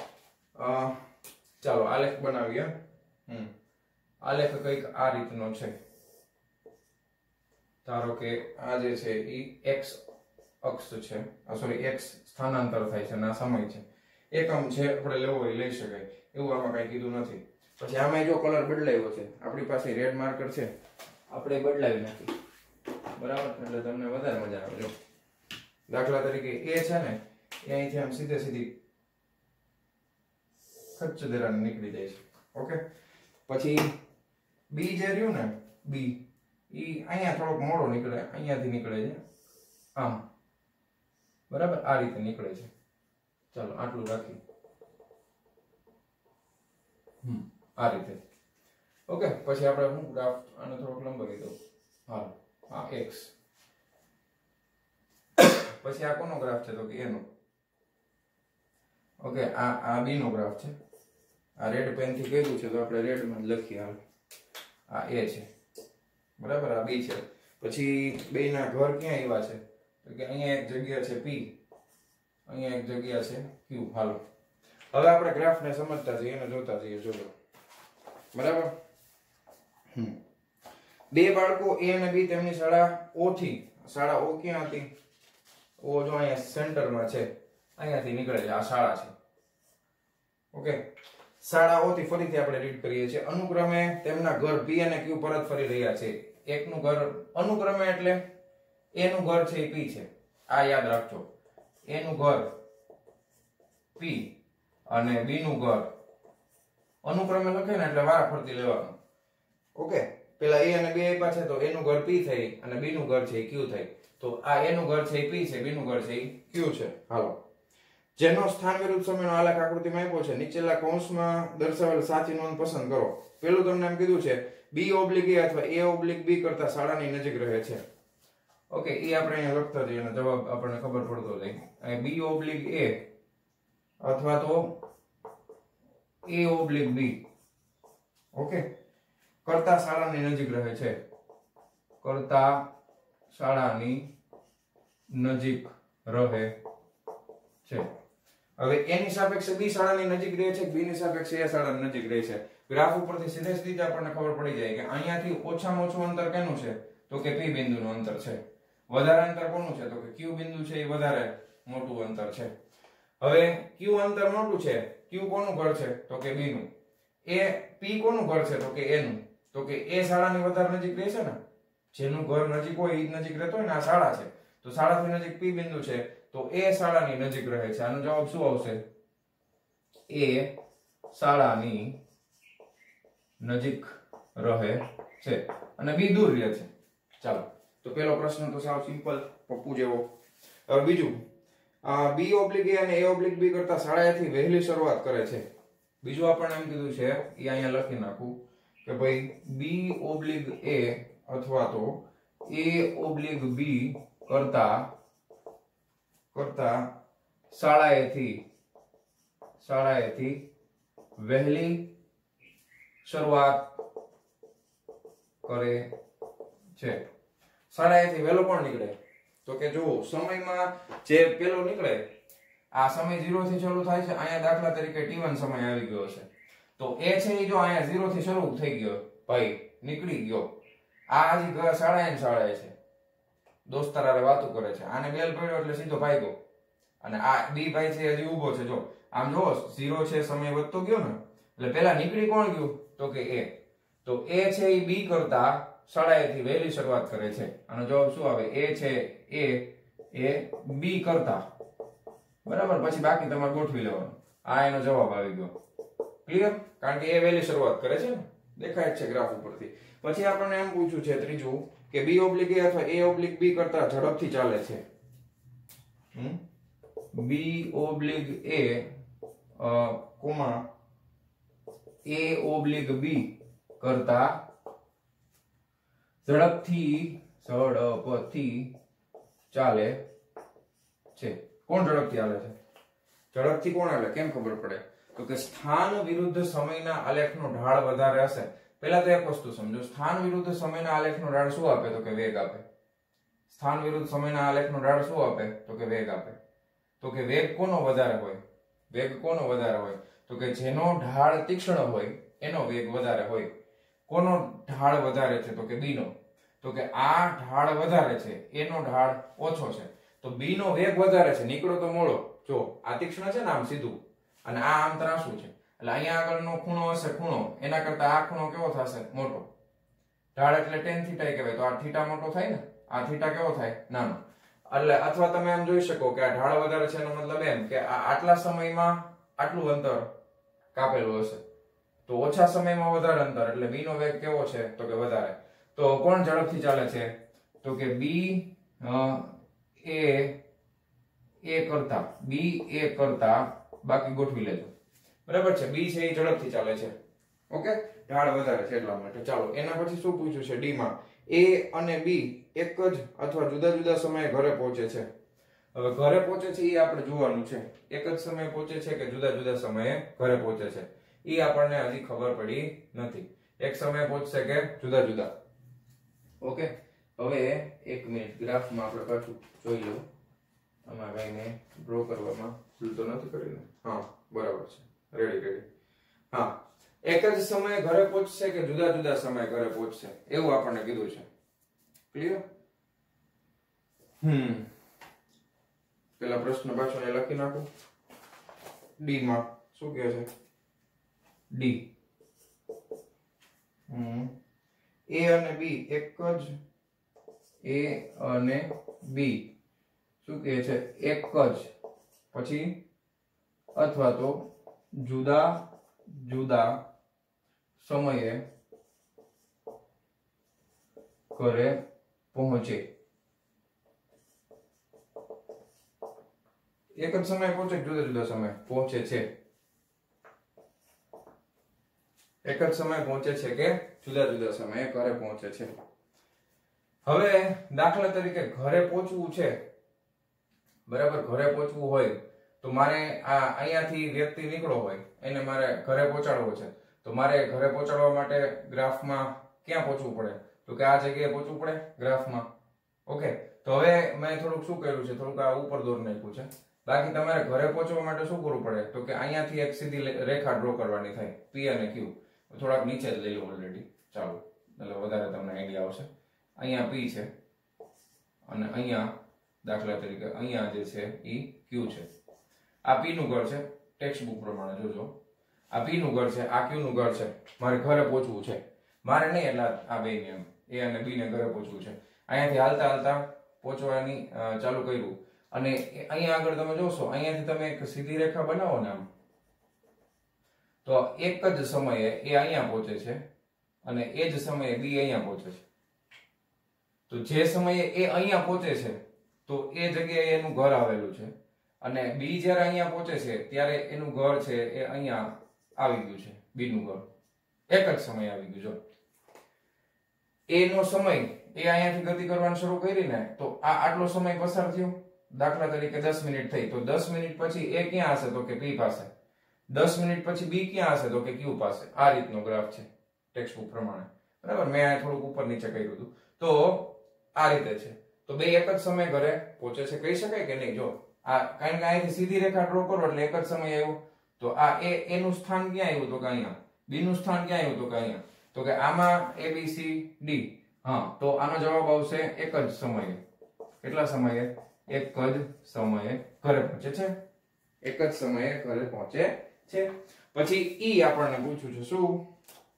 ચાલો આલેખ બનાવીએ. હમ આલેખ કંઈક આ રીતનો છે. ધારો કે આ જે છે એ એક્સ અક્ષ છે, સોરી એક્સ સ્થાનાંતર થાય છે, ના સમય છે, એકમ છે, આપણે લેવો હોય લઈ શકાય, એવું આમાં કઈ કીધું નથી. પછી આમાં જો કલર બદલાયો છે, આપણી પાસે રેડ માર્કર છે, આપણે બદલાવી નાખી, બરાબર, એટલે તમને વધારે મજા આવે. જો દાખલા તરીકે એ છે ને એ અહીંથી આમ સીધે સીધી ખચ્ચ દેરાને નીકળી જાય છે. ઓકે, પછી બી જે રહ્યું ને બી, ઈ અહીંયા થોડોક મોડો નીકળે, અહીંયાથી નીકળે છે આમ, બરાબર, આ રીતે નીકળે છે. ચાલો આટલું રાખી, હમ આ રીતે. ઓકે, પછી આપણે હું ગ્રાફ આને થોડોક લંબાવી દઉં. હાલ આ એક્સ, પછી આ કોનો ગ્રાફ છે? તો કે એનો. ઓકે, આ આ બી નો ગ્રાફ છે. આ રેડ પેન થી કર્યું છે તો આપણે રેડ માં લખીએ. હાલ આ એ છે, બરાબર, આ બી છે. પછી બે ના ઘર ક્યાં આવ્યા છે? તો કે અહીંયા એક જગ્યા છે પી, અહીંયા એક જગ્યા છે ક્યુ. હાલો હવે આપણે ગ્રાફ ને સમજતા જઈએ અને જોતા જઈએ. જોજો, બરાબર. હમ બે બાળકો એ અને બી તેમની શાળા ઓ થી, શાળા ઓ ક્યાં હતી? ઓ જો અહીંયા સેન્ટરમાં છે, અહીંયાથી નીકળે છે, આ શાળા છે. ઓકે, શાળા ઓ થી ફરીથી આપણે રીડ કરીએ છીએ. અનુક્રમે તેમના ઘર પી અને ક્યુ પરત ફરી રહ્યા છે. એકનું ઘર અનુક્રમે એટલે એ નું ઘર છે એ પી છે, આ યાદ રાખજો. એ નું ઘર પી અને બી નું ઘર અનુક્રમે લખે ને એટલે વારા ફરતી લેવાનું. ઓકે, પેલા એ અને બી આપ્યા છે તો એ નું ઘર પી થઈ અને બી નું ઘર છે એ ક્યુ થઈ. તો આ એ નું ઘર છે એ પી છે, બી નું ઘર છે એ ક્યુ છે. હાલો, જેનો સ્થાન વિરુદ્ધ સમયનો આલેખ આકૃતિમાં આપ્યો છે, નીચેલા કૌંસમાં દર્શાવેલ સાચી નોંધ પસંદ કરો. પેલું તમને એમ કીધું છે બી ઓબ્લિક એ અથવા એ ઓબ્લિક બી કરતા શાળાની નજીક રહે છે. ઓકે, એ આપણે અહીંયા લખતા જઈએ અને જવાબ આપણને ખબર પડતો જાય. અહીં બી ઓબ્લિક એ અથવા તો એ ઓબ્લિક બી, ઓકે, કરતા શાળાની નજીક રહે છે. કરતા શાળાની નજીક રહે છે. હવે એની સાપેક્ષે બી શાળાની નજીક રહે છે, બી ની સાપેક્ષે એ શાળાની નજીક રહે છે. ગ્રાફ ઉપરથી સીધે સીધી આપણને ખબર પડી જાય કે અહીંયાથી ઓછામાં ઓછું અંતર કેનું છે તો કે P બિંદુનું અંતર છે. વધારે અંતર કોનું છે તો કે Q બિંદુ છે, એ વધારે મોટું અંતર છે. હવે Q અંતર મોટું છે, Q કોનું ઘર છે તો કે B નું. એ P કોનું ઘર છે તો કે A નું. તો કે એ શાળાની વધારે નજીક રહે છે ને, જેનું ઘર નજીક હોય એ નજીક રહેતો હોય ને, આ શાળા છે તો શાળાથી નજીક P બિંદુ છે તો એ શાળાની નજીક રહે છે. આનો જવાબ શું આવશે? એ શાળાની નજીક રહે છે અને બી દૂર રહે છે. ચાલો, તો પેલો પ્રશ્ન તો સાવ સિમ્પલ, પપ્પુ જેવો. હવે બીજું, બી ઓબ્લિક એ અને એ ઓબ્લિક બી કરતા શાળાએથી વહેલી શરૂઆત કરે છે. બીજું આપણને એમ કીધું છે, એ અહીંયા લખી નાખું કે ભાઈ બી ઓબ્લિક એ અથવા તો એ ઓબ્લિક બી કરતા કરતા શાળાએથી શાળાએથી વહેલી શરૂઆત કરે છે. શાળાએથી વહેલો પણ નીકળે તો કે જો સમયમાં જે પેલો નીકળે, આ સમય ઝીરો થી શરૂ થાય છે. અહીંયા દાખલા તરીકે ટી વન સમય આવી ગયો છે તો એ છે એ જો અહીંયા ઝીરો થી શરૂ થઈ ગયો, ભાઈ નીકળી ગયો. આ હજી શાળાએ ને શાળાએ છે, દોસ્તાર વાતો કરે છે. આને બેલ પડ્યો એટલે સીધો ભાગ્યો. અને આ બી ભાઈ છે હજી ઊભો છે. જો આમ જો ઝીરો છે, સમય વધતો ગયો ને, એટલે પેલા નીકળી કોણ ગયું તો કે એ. તો એ છે એ બી કરતા શાળાએથી વહેલી શરૂઆત કરે છે. આનો જવાબ શું આવે? એ છે એ એ બી કરતા, બરાબર. પછી બાકી તમારે ગોઠવી લેવાનું. આ એનો જવાબ આવી ગયો. ક્લિયર? કારણ કે એ વહેલી શરૂઆત કરે છે ને, દેખાય જ છે ગ્રાફ ઉપરથી. પછી આપણને એમ પૂછ્યું છે ત્રીજું કે બી ઓબ્લિક એ અથવા એ ઓબ્લિક બી કરતા ઝડપથી ચાલે છે. Hmm B oblique A comma A oblique B કરતા ઝડપથી ઝડપથી ચાલે છે. કોણ ઝડપથી ચાલે છે? ઝડપથી કોણ હાલે? કેમ ખબર પડે? તો કે સ્થાન વિરુદ્ધ સમયના આલેખનો ઢાળ વધારે હશે. પહેલા તો એક વસ્તુ સમજો, સ્થાન વિરુદ્ધ સમયના આલેખનો ઢાળ શું આપે તો કે વેગ આપે. સ્થાન વિરુદ્ધ સમયના આલેખનો ઢાળ શું આપે તો કે વેગ આપે. તો કે વેગ કોનો વધારે હોય? વેગ કોનો વધારે હોય? તો કે જેનો ઢાળ તીક્ષ્ણ હોય એનો વેગ વધારે હોય. કોનો ઢાળ વધારે છે તો કે બી નો. તો કે આ ઢાળ વધારે છે, એનો ઢાળ ઓછો છે. તો બી નો વેગ વધારે છે, નીકળો તો મોળો. જો આ તીક્ષ્ણ છે ને આમ સીધું, અને આ આમ ત્રાંસું છે, એટલે અહીંયા આગળનો ખૂણો હશે ખૂણો, એના કરતા આ ખૂણો કેવો થશે? મોટો. ઢાળ એટલે ટેન થીટા કહેવાય, તો આ થીટા મોટો થાય ને, આ થીટા કેવો થાય? નાનો. એટલે અથવા તમે એમ જોઈ શકો કે આ ઢાળ વધારે છે એનો મતલબ એમ કે આ આટલા સમયમાં આટલું અંતર કાપેલું હશે, તો ઓછા સમયમાં વધારે અંતર, એટલે બી નો વેગ કેવો છે તો કે વધારે. તો કોણ ઝડપથી ચાલે છે તો કે બી એ એ કરતા બી એ કરતા બાકી ગોઠવી લેજો, બરાબર છે. બી છે એ ઝડપથી ચાલે છે, ઓકે, ઢાળ વધારે છે એટલા માટે. ચાલો, એના પછી શું પૂછ્યું છે ડી માં? એ અને બી એક જ અથવા જુદા જુદા સમયે ઘરે પહોંચે છે. હવે ઘરે પહોંચે છે એ આપણે જોવાનું છે. એક જ સમયે પહોંચે છે કે જુદા જુદા સમયે ઘરે પહોંચે છે, એ આપણને હજી ખબર પડી નથી. એક સમયે પહોંચશે કે જુદા જુદા? ઓકે, હવે એક મિનિટ, ગ્રાફમાં આપણે પાછું જોઈ લઉં. આમાં કઈને ડ્રો કરવામાં ભૂલ તો નથી કરી ને? હા, બરાબર છે, રેડી રેડી. હા, એક જ સમયે ઘરે પહોંચશે કે જુદા જુદા સમયે ઘરે પહોંચશે, એવું આપણને કીધું છે. ક્લિયર? હમ પેલા પ્રશ્ન પાછો એ લખી નાખું. ડી માં શું કહે છે? ડી હમ એ અને બી એક જ એ અને બી શું કહે છે? એક જ પછી અથવા તો જુદા જુદા સમયે ઘરે પહોંચે. એક જ સમયે પહોંચે, જુદા જુદા સમયે પહોંચે છે. એક જ સમયે પહોંચે છે કે જુદા જુદા સમયે ઘરે પહોંચે છે. હવે દાખલા તરીકે ઘરે પહોંચવું છે, બરાબર. ઘરે પહોંચવું હોય તો મારે આ અહીંયાથી વ્યક્તિ નીકળો હોય, એને મારે ઘરે પહોંચાડવો છે, તો મારે ઘરે પહોંચાડવા માટે ગ્રાફમાં ક્યાં પહોંચવું પડે તો કે આ જગ્યાએ પહોંચવું પડે ગ્રાફમાં. ઓકે, તો હવે મેં થોડુંક શું કર્યું છે, થોડુંક આ ઉપર દોર નાખ્યું છે. બાકી તમારે ઘરે પહોંચવા માટે શું કરવું પડે, તો કે અહીંયાથી એક સીધી રેખા ડ્રો કરવાની થાય, પી અને ક્યુ. થોડાક નીચે જ લઈ લો ઓલરેડી, ચાલો એટલે વધારે તમને આઈડિયા આવશે. અહીંયા પી છે અને અહીંયા દાખલા તરીકે અહીંયા જે છે એ ક્યુ છે. આ પી નું ઘર છે, ટેક્સ્ટ બુક પ્રમાણે જોજો. આ પી નું ઘર છે, આ ક્યુ નું ઘર છે. મારે ઘરે પહોંચવું છે, મારે નહીં એટલે આ બે ને એમ એ અને બી ને ઘરે પહોંચવું છે. અહીંયાથી હાલતા હાલતા પહોંચવાની ચાલુ કર્યું અને અહીંયા આગળ તમે જોશો, અહીંયાથી તમે એક સીધી રેખા બનાવો ને આમ, તો એક જ સમયે એ અહીંયા પહોંચે છે અને એ જ સમયે બી અહીંયા પહોંચે છે. તો જે સમયે એ અહીંયા પહોંચે છે તો એ જગ્યાએ એનું ઘર આવેલું છે અને બી જ્યારે અહીંયા પહોંચે છે ત્યારે એનું ઘર છે એ અહીંયા આવી ગયું છે, બી નું ઘર એક જ સમયે આવી ગયું. જો એનો સમય એ અહીંયાથી ગતિ કરવાનું શરૂ કરી ને તો આ આટલો સમય પસાર થયો, દાખલા તરીકે દસ મિનિટ થઈ, તો દસ મિનિટ પછી એ ક્યાં હશે, તો કે પી પાસે. દસ મિનિટ પછી બી ક્યાં હશે, તો કે ક્યુ પાસે. આ રીતનો ગ્રાફ છે ટેક્સ્ટ બુક પ્રમાણે, બરાબર. મેં થોડુંક ઉપર નીચે કર્યું હતું. તો આ રીતે છે. તો બે એક જ સમયે ઘરે પહોંચે છે, કહી શકાય કે નહીં? જો આ કારણ કે અહીંથી સીધી રેખા ડ્રો કરો એટલે એક જ સમય આવ્યો. તો આ એ એનું સ્થાન ક્યાં આવ્યું, તો કે અહીંયા. બી નું સ્થાન ક્યાં આવ્યું, તો કે અહીંયા. તો કે આમાં એ બી સી ડી. હા, તો આનો જવાબ આવશે એક જ સમયે. કેટલા સમયે? એક જ સમયે ઘરે પહોંચે છે. એક જ સમયે ઘરે પહોંચે છે. પછી ઈ આપણને પૂછ્યું છે, શું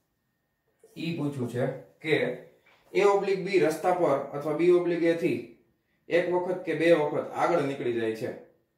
ઈ પૂછ્યું છે કે એ ઓબ્લિક બી રસ્તા પર અથવા બી ઓબ્લિક એ થી એક વખત કે બે વખત આગળ નીકળી જાય છે.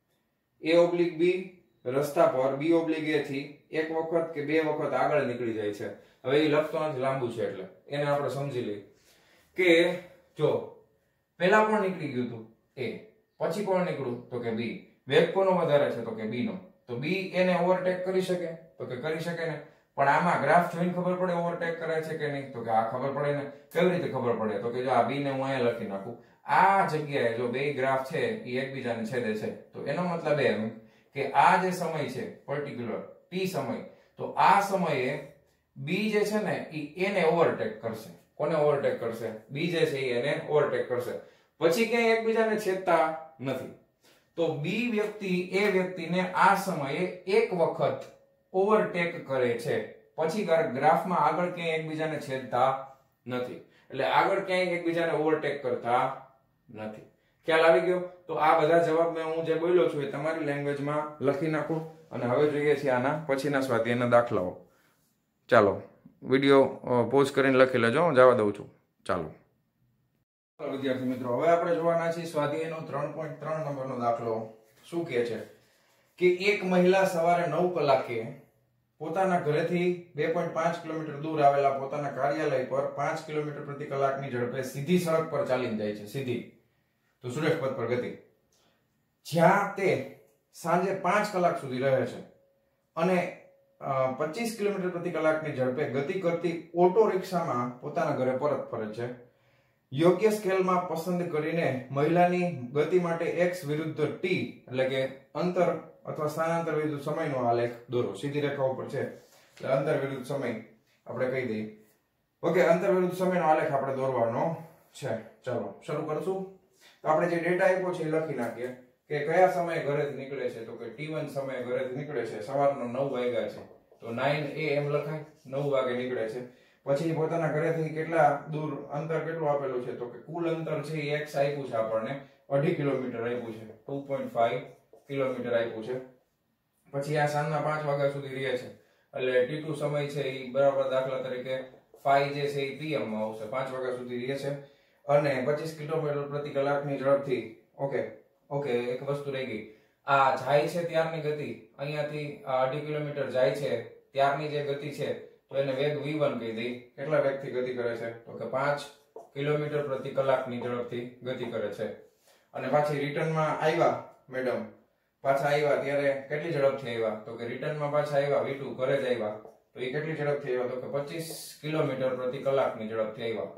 એ ઓબ્લિક બી રસ્તા પર બી ઓબ્લિક એ થી એક વખત કે બે વખત આગળ નીકળી જાય છે. હવે એ લખતો નથી, લાંબુ છે એટલે એને આપણે સમજી લઈએ કે જો પહેલા કોણ નીકળી ગયું હતું એ, પછી કોણ નીકળ્યું, તો કે બી. વેગ કોનો વધારે છે, તો કે બી નો. તો બી એને ઓવરટેક કરી શકે, તો કે કરી શકે ને. પણ આમાં ગ્રાફ જોઈને ખબર પડે ઓવરટેક કરે છે કે નહીં, તો કે આ ખબર પડે ને. કેવી રીતે ખબર પડે, તો કે જો આ બી ને હું અહીંયા લખી નાખું. આ જગ્યાએ જો બે ગ્રાફ છે એ એકબીજાને છેદે છે, તો એનો મતલબ એમ કે આ જે સમય છે પર્ટિક્યુલર ટી સમય, તો આ સમયે બી જે છે ને એ એને ઓવરટેક કરશે. કોને ઓવરટેક કરશે? બી જે છે એને ઓવરટેક કરશે. પછી ક્યાંય એકબીજાને છેદતા નથી. તો બી વ્યક્તિ એ વ્યક્તિને આ સમયે એક વખત ઓવરટેક કરે છે, પછી ગ્રાફમાં આગળ ક્યાંય એકબીજાને છેદતા નથી. એટલે આગળ ક્યાંય એકબીજાને ઓવરટેક કરતા નથી. ખ્યાલ આવી ગયો? તો આ બધા જવાબ મેં હું જે બોલ્યો છું એ તમારી લેંગ્વેજમાં લખી નાખો અને હવે જોઈએ છીએ આના પછીના સ્વાધ્યાયના દાખલાઓ. ચાલો વિડીયો પોઝ કરીને લખી લેજો, હું જવા દઉં છું. ચાલો વિદ્યાર્થી મિત્રો, હવે આપણે જોવાના છીએ સ્વાધ્યાયનો ત્રણ પોઈન્ટ ત્રણ નંબરનો દાખલો. શું કહે છે કે એક મહિલા સવારે નવ કલાકે પોતાના ઘરેથી બે પોઈન્ટ પાંચ કિલોમીટર દૂર આવેલા પોતાના કાર્યાલય પર પાંચ કિલોમીટર પ્રતિ કલાકની ઝડપે સીધી સડક પર ચાલીને જાય છે. સીધી તો સુરેખ પથ પર ગતિ. જ્યાં તે સાંજે પાંચ કલાક સુધી રહે છે અને પચીસ કિલોમીટર પ્રતિ કલાકની ઝડપે ગતિ કરતી ઓટો રિક્ષામાં પોતાના ઘરે પરત ફરે છે. યોગ્ય સ્કેલમાં પસંદ કરીને મહિલાની ગતિ માટે એક્સ વિરુદ્ધ ટી એટલે કે અંતર અથવા સ્થાનાંતર વિરુદ્ધ સમયનો આલેખ દોરો. સીધી રેખા ઉપર છે એટલે અંતર વિરુદ્ધ સમય આપણે કહી દઈએ. ઓકે, અંતર વિરુદ્ધ સમયનો આલેખ આપણે દોરવાનો છે. ચાલો શરૂ કરશું. તો આપણે જે ડેટા આપ્યો છે એ લખી નાખીએ કે કયા સમયે ઘરેથી નીકળે છે, તો કે ટી વન સમયે ઘરેથી નીકળે છે. સવારના નવ વાગ્યા છે તો નાઇન એ એમ લખાય, નવ વાગે નીકળે છે. પછી પોતાના ઘરેથી કેટલા દૂર અંતર કેટલું આપેલું છે, તો કે કુલ અંતર છે એ એક્સ આપ્યું છે આપણને, અઢી કિલોમીટર આપ્યું છે, ટુ પોઈન્ટ ફાઈવ કિલોમીટર આપ્યું છે. પછી આ સાંજના પાંચ વાગ્યા સુધી રહે છે એટલે ટી ટુ સમય છે એ બરાબર દાખલા તરીકે ફાઈવ જે છે એ પીએમ માં આવશે, પાંચ વાગ્યા સુધી રહે છે અને પચીસ કિલોમીટર પ્રતિ કલાકની ઝડપથી. ઓકે ઓકે એક વસ્તુ રહી ગઈ, આ જાય છે ત્યારની ગતિ, અહીંયાથી અઢી કિલોમીટર જાય છે ત્યારની જે ગતિ છે તો એને વેગ વી વન કહી દઈ. કેટલા વેગથી ગતિ કરે છે, તો કે પાંચ કિલોમીટર પ્રતિ કલાકની ઝડપથી ગતિ કરે છે. અને પાછી રિટર્નમાં આવ્યા મેડમ, પાછા આવ્યા ત્યારે કેટલી ઝડપથી આવ્યા, તો કે રિટર્નમાં પાછા આવ્યા વી ટુ ઘરે જ આવ્યા તો એ કેટલી ઝડપથી આવ્યા, તો કે પચીસ કિલોમીટર પ્રતિ કલાકની ઝડપથી આવ્યા.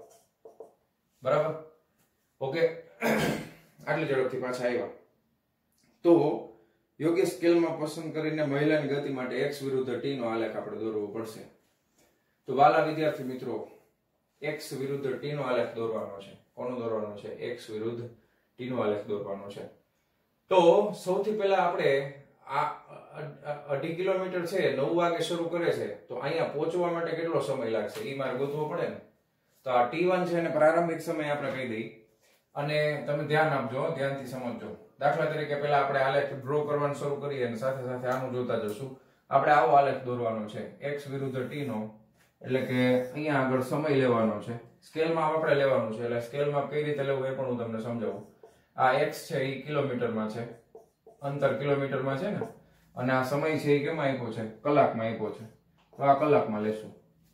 બરાબર? ઓકે, આટલી ઝડપથી પાછા આવ્યા. તો યોગ્ય સ્કેલમાં પસંદ કરીને મહિલાની ગતિ માટે એક્સ વિરુદ્ધ ટી નો આલેખ આપણે દોરવો પડશે. તો વાલા વિદ્યાર્થી મિત્રો, x વિરુદ્ધ t નો આલેખ દોરવાનો છે. કોનો દોરવાનો છે? x વિરુદ્ધ t નો આલેખ દોરવાનો છે. તો સૌથી પહેલા આપણે આ અઢી કિલોમીટર છે નવ વાગે શરૂ કરે છે, તો અહીંયા પહોંચવા માટે કેટલો સમય લાગશે એ મારે ગોતવો પડે ને. તો આ ટી વન છે અને પ્રારંભિક સમય આપણે કહી દઈ, અને તમે ધ્યાન આપજો, ધ્યાનથી સમજજો. દાખલા તરીકે પહેલા આપણે આલેખ ડ્રો કરવાનું શરૂ કરીએ અને સાથે સાથે આનું જોતા જશું. આપણે આવો આલેખ દોરવાનો છે x વિરુદ્ધ t નો, એટલે કે અહીંયા આગળ સમય લેવાનો છે, સ્કેલમાં આપણે લેવાનું છે. એટલે સ્કેલમાં કઈ રીતે લેવું એ પણ હું તમને સમજાવું. આ x છે એ કિલોમીટરમાં છે, અંતર કિલોમીટરમાં છે ને, અને આ સમય છે એ કેમાં આપ્યો છે? કલાકમાં આપ્યો છે. તો આ કલાકમાં લેશું.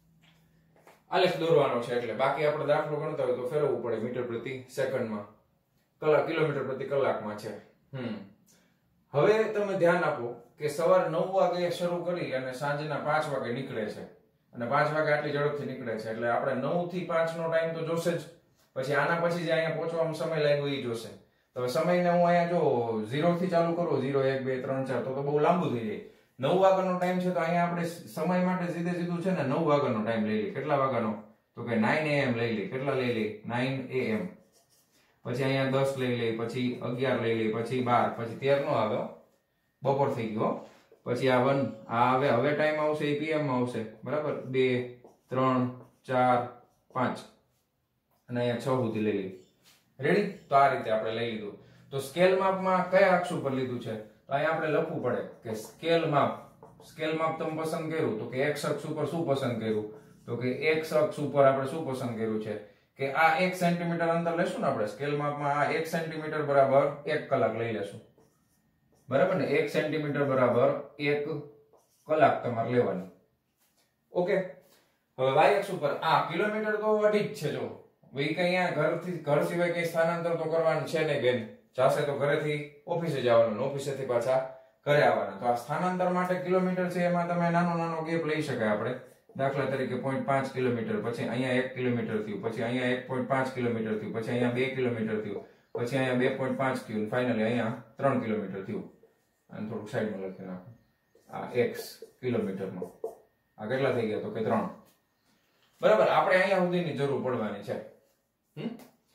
આલેખ દોરવાનો છે એટલે બાકી આપણે દાખલો ગણતા હોય તો ફેરવવું પડે મીટર પ્રતિ સેકન્ડમાં, કલાક કિલોમીટર પ્રતિ કલાકમાં છે. હમ હવે તમે ધ્યાન આપો કે સવારે નવ વાગે શરૂ કરી અને સાંજના પાંચ વાગે નીકળે છે, અને પાંચ વાગે આટલી ઝડપથી નીકળે છે, એટલે આપણે નવ થી પાંચ નો ટાઈમ તો જોશે જ. પછી આના પછી જે અહીંયા પહોંચવામાં સમય લાગ્યો એ જોશે. તો સમયને હું અહીંયા જો ઝીરો થી ચાલુ કરું, ઝીરો એક બે ત્રણ ચાર, તો તો બહુ લાંબુ થઈ જાય. નવ વાગ્યાનો ટાઈમ છે તો અહીંયા આપણે સમય માટે સીધે સીધું છે ને નવ વાગ્યાનો ટાઈમ લઈ લઈએ. કેટલા વાગ્યાનો? તો કે નાઇન એ એમ લઈ લઈએ. કેટલા લઈ લઈએ? Nine A M. પછી અહીંયા દસ લઈ લઈએ, પછી અગિયાર લઈ લઈએ, પછી બાર, પછી તેર નો આવ્યો, બપોર થઈ ગયો. પછી આ વન આ હવે હવે ટાઈમ આવશે એ પીએમ માં આવશે, બરાબર. બે ત્રણ ચાર પાંચ અને અહીંયા છ સુધી લઈ લઈએ. રેડી? તો આ રીતે આપણે લઈ લીધું. તો સ્કેલ માપમાં કયા અક્ષ ઉપર લીધું છે? તો અહીંયા આપણે લખવું પડે કે સ્કેલ માપ. સ્કેલ માપ તમે પસંદ કર્યું તો કે x અક્ષ ઉપર શું પસંદ કર્યું? તો કે x અક્ષ ઉપર આપણે શું પસંદ કર્યું છે કે આ એક સેન્ટીમીટર અંતર લેશું ને આપણે સ્કેલ માપમાં. આ એક સેન્ટીમીટર બરાબર એક કલાક લઈ લેશું, બરાબર ને. એક સેન્ટીમીટર બરાબર એક કલાક તમારે લેવાની. ઓકે. હવે y અક્ષ ઉપર આ કિલોમીટર તો અઢી જ છે. જો ભાઈ કઈ અહીંયા ઘરથી ઘર સિવાય કઈ સ્થાનાંતર તો કરવાનું છે નહીં બેન. જાશે તો ઘરેથી ઓફિસે જવાનું, ઓફિસેથી પાછા ઘરે આવવાના. તો આ સ્થાનાંતર માટે કિલોમીટર છે એમાં તમે નાનો નાનો ગેપ લઈ શકાય આપણે. દાખલા તરીકે પોઈન્ટ પાંચ કિલોમીટર, પછી અહીંયા એક કિલોમીટર થયું, પછી અહીંયા એક પોઈન્ટ પાંચ કિલોમીટર થયું, પછી અહીંયા બે કિલોમીટર થયું, પછી અહીંયા બે પોઈન્ટ પાંચ થયું, ફાઇનલી અહીંયા ત્રણ કિલોમીટર થયું. અને થોડુંક સાઈડમાં લખી નાખો. આ x કિલોમીટરમાં આ કેટલા થઈ ગયા? તો કે ત્રણ. બરાબર. આપણે અહીંયા સુધીની જરૂર પડવાની છે. હમ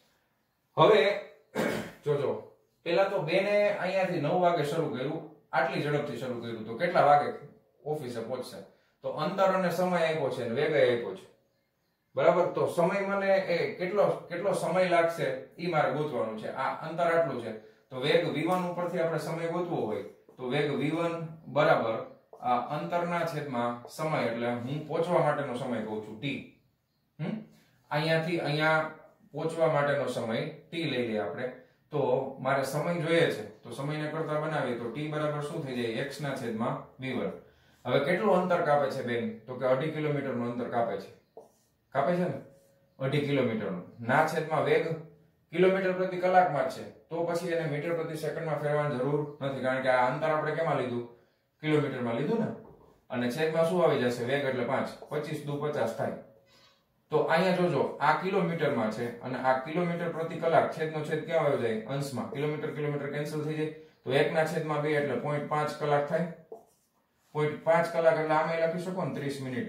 હવે જોજો, પેલા તો બેને અહીંયાથી નવ વાગે શરૂ કર્યું, આટલી ઝડપથી શરૂ કર્યું, તો કેટલા વાગે ઓફિસે પહોંચશે? તો અંતર અને સમય આપ્યો છે અને વેગ આપ્યો છે, બરાબર. તો સમય મને એ કેટલો કેટલો સમય લાગશે એ મારે ગોતવાનું છે. આ અંતર આટલું છે તો વેગ વી વન ઉપરથી આપણે સમય ગોતવો હોય તો વેગ વી વન બરાબર આ અંતરના છેદમાં સમય, એટલે હું પહોંચવા માટેનો સમય કહું છું t. હમ અહીંયાથી અહીંયા પહોંચવા માટેનો સમય t લઈ લઈએ આપણે. તો મારે સમય જોઈએ છે તો સમયને કરતા બનાવીએ તો t બરાબર શું થઈ જાય? x ના છેદમાં વી વન. હવે કેટલું અંતર કાપે છે બેન? તો કે અઢી કિલોમીટર નું અંતર કાપે છે. કાપે છે ને અઢી કિલોમીટર નું. ના છેદમાં વેગ કિલોમીટર પ્રતિ કલાકમાં છે, તો પછી એને મીટર પ્રતિ સેકન્ડમાં ફેરવવાની જરૂર નથી, કારણ કે આ અંતર આપણે કેમાં લીધું? કિલોમીટરમાં લીધું ને. અને છેદમાં શું આવી જશે? વેગ એટલે પાંચ. પચીસ દુ પચાસ થાય. તો અહીંયા જોજો, આ કિલોમીટરમાં છે અને આ કિલોમીટર પ્રતિ કલાક, છેદનો છેદ ક્યાં આવ્યો જાય? અંશમાં. કિલોમીટર કિલોમીટર કેન્સલ થઈ જાય તો એક ના છેદમાં બે એટલે પોઈન્ટ પાંચ કલાક થાય. પોઈન્ટ પાંચ કલાક એટલે આમાં લખી શકો ને ત્રીસ મિનિટ.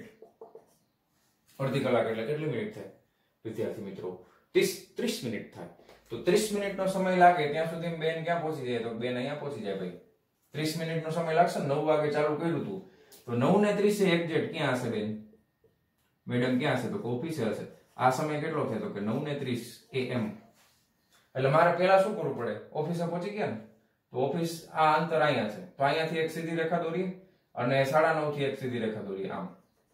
અડધી કલાક એટલે કેટલી મિનિટ થાય વિદ્યાર્થી મિત્રો? ત્રીસ ત્રીસ મિનિટ થાય. તો ત્રીસ મિનિટનો સમય લાગે ત્યાં સુધી બેન ક્યાં પહોંચી જાય? તો બેન અહીંયા પહોંચી જાય ભાઈ. ત્રીસ મિનિટનો સમય લાગશે. નવ વાગે ચાલુ કર્યું હતું તો નવ ને ત્રીસ એક્ઝેક્ટ ક્યાં હશે બેન? મેડમ ક્યાં હશે? તો ઓફિસે હશે. આ સમય કેટલો થાય? તો કે નવ ને ત્રીસ એએમ. એટલે મારે પહેલા શું કરવું પડે? ઓફિસે પહોંચી ગયા ને તો ઓફિસ આ અંતર અહીંયા છે તો અહીંયાથી એક સીધી રેખા દોરી અને સાડા નવ થી એક સીધી રેખા દોરી આમ.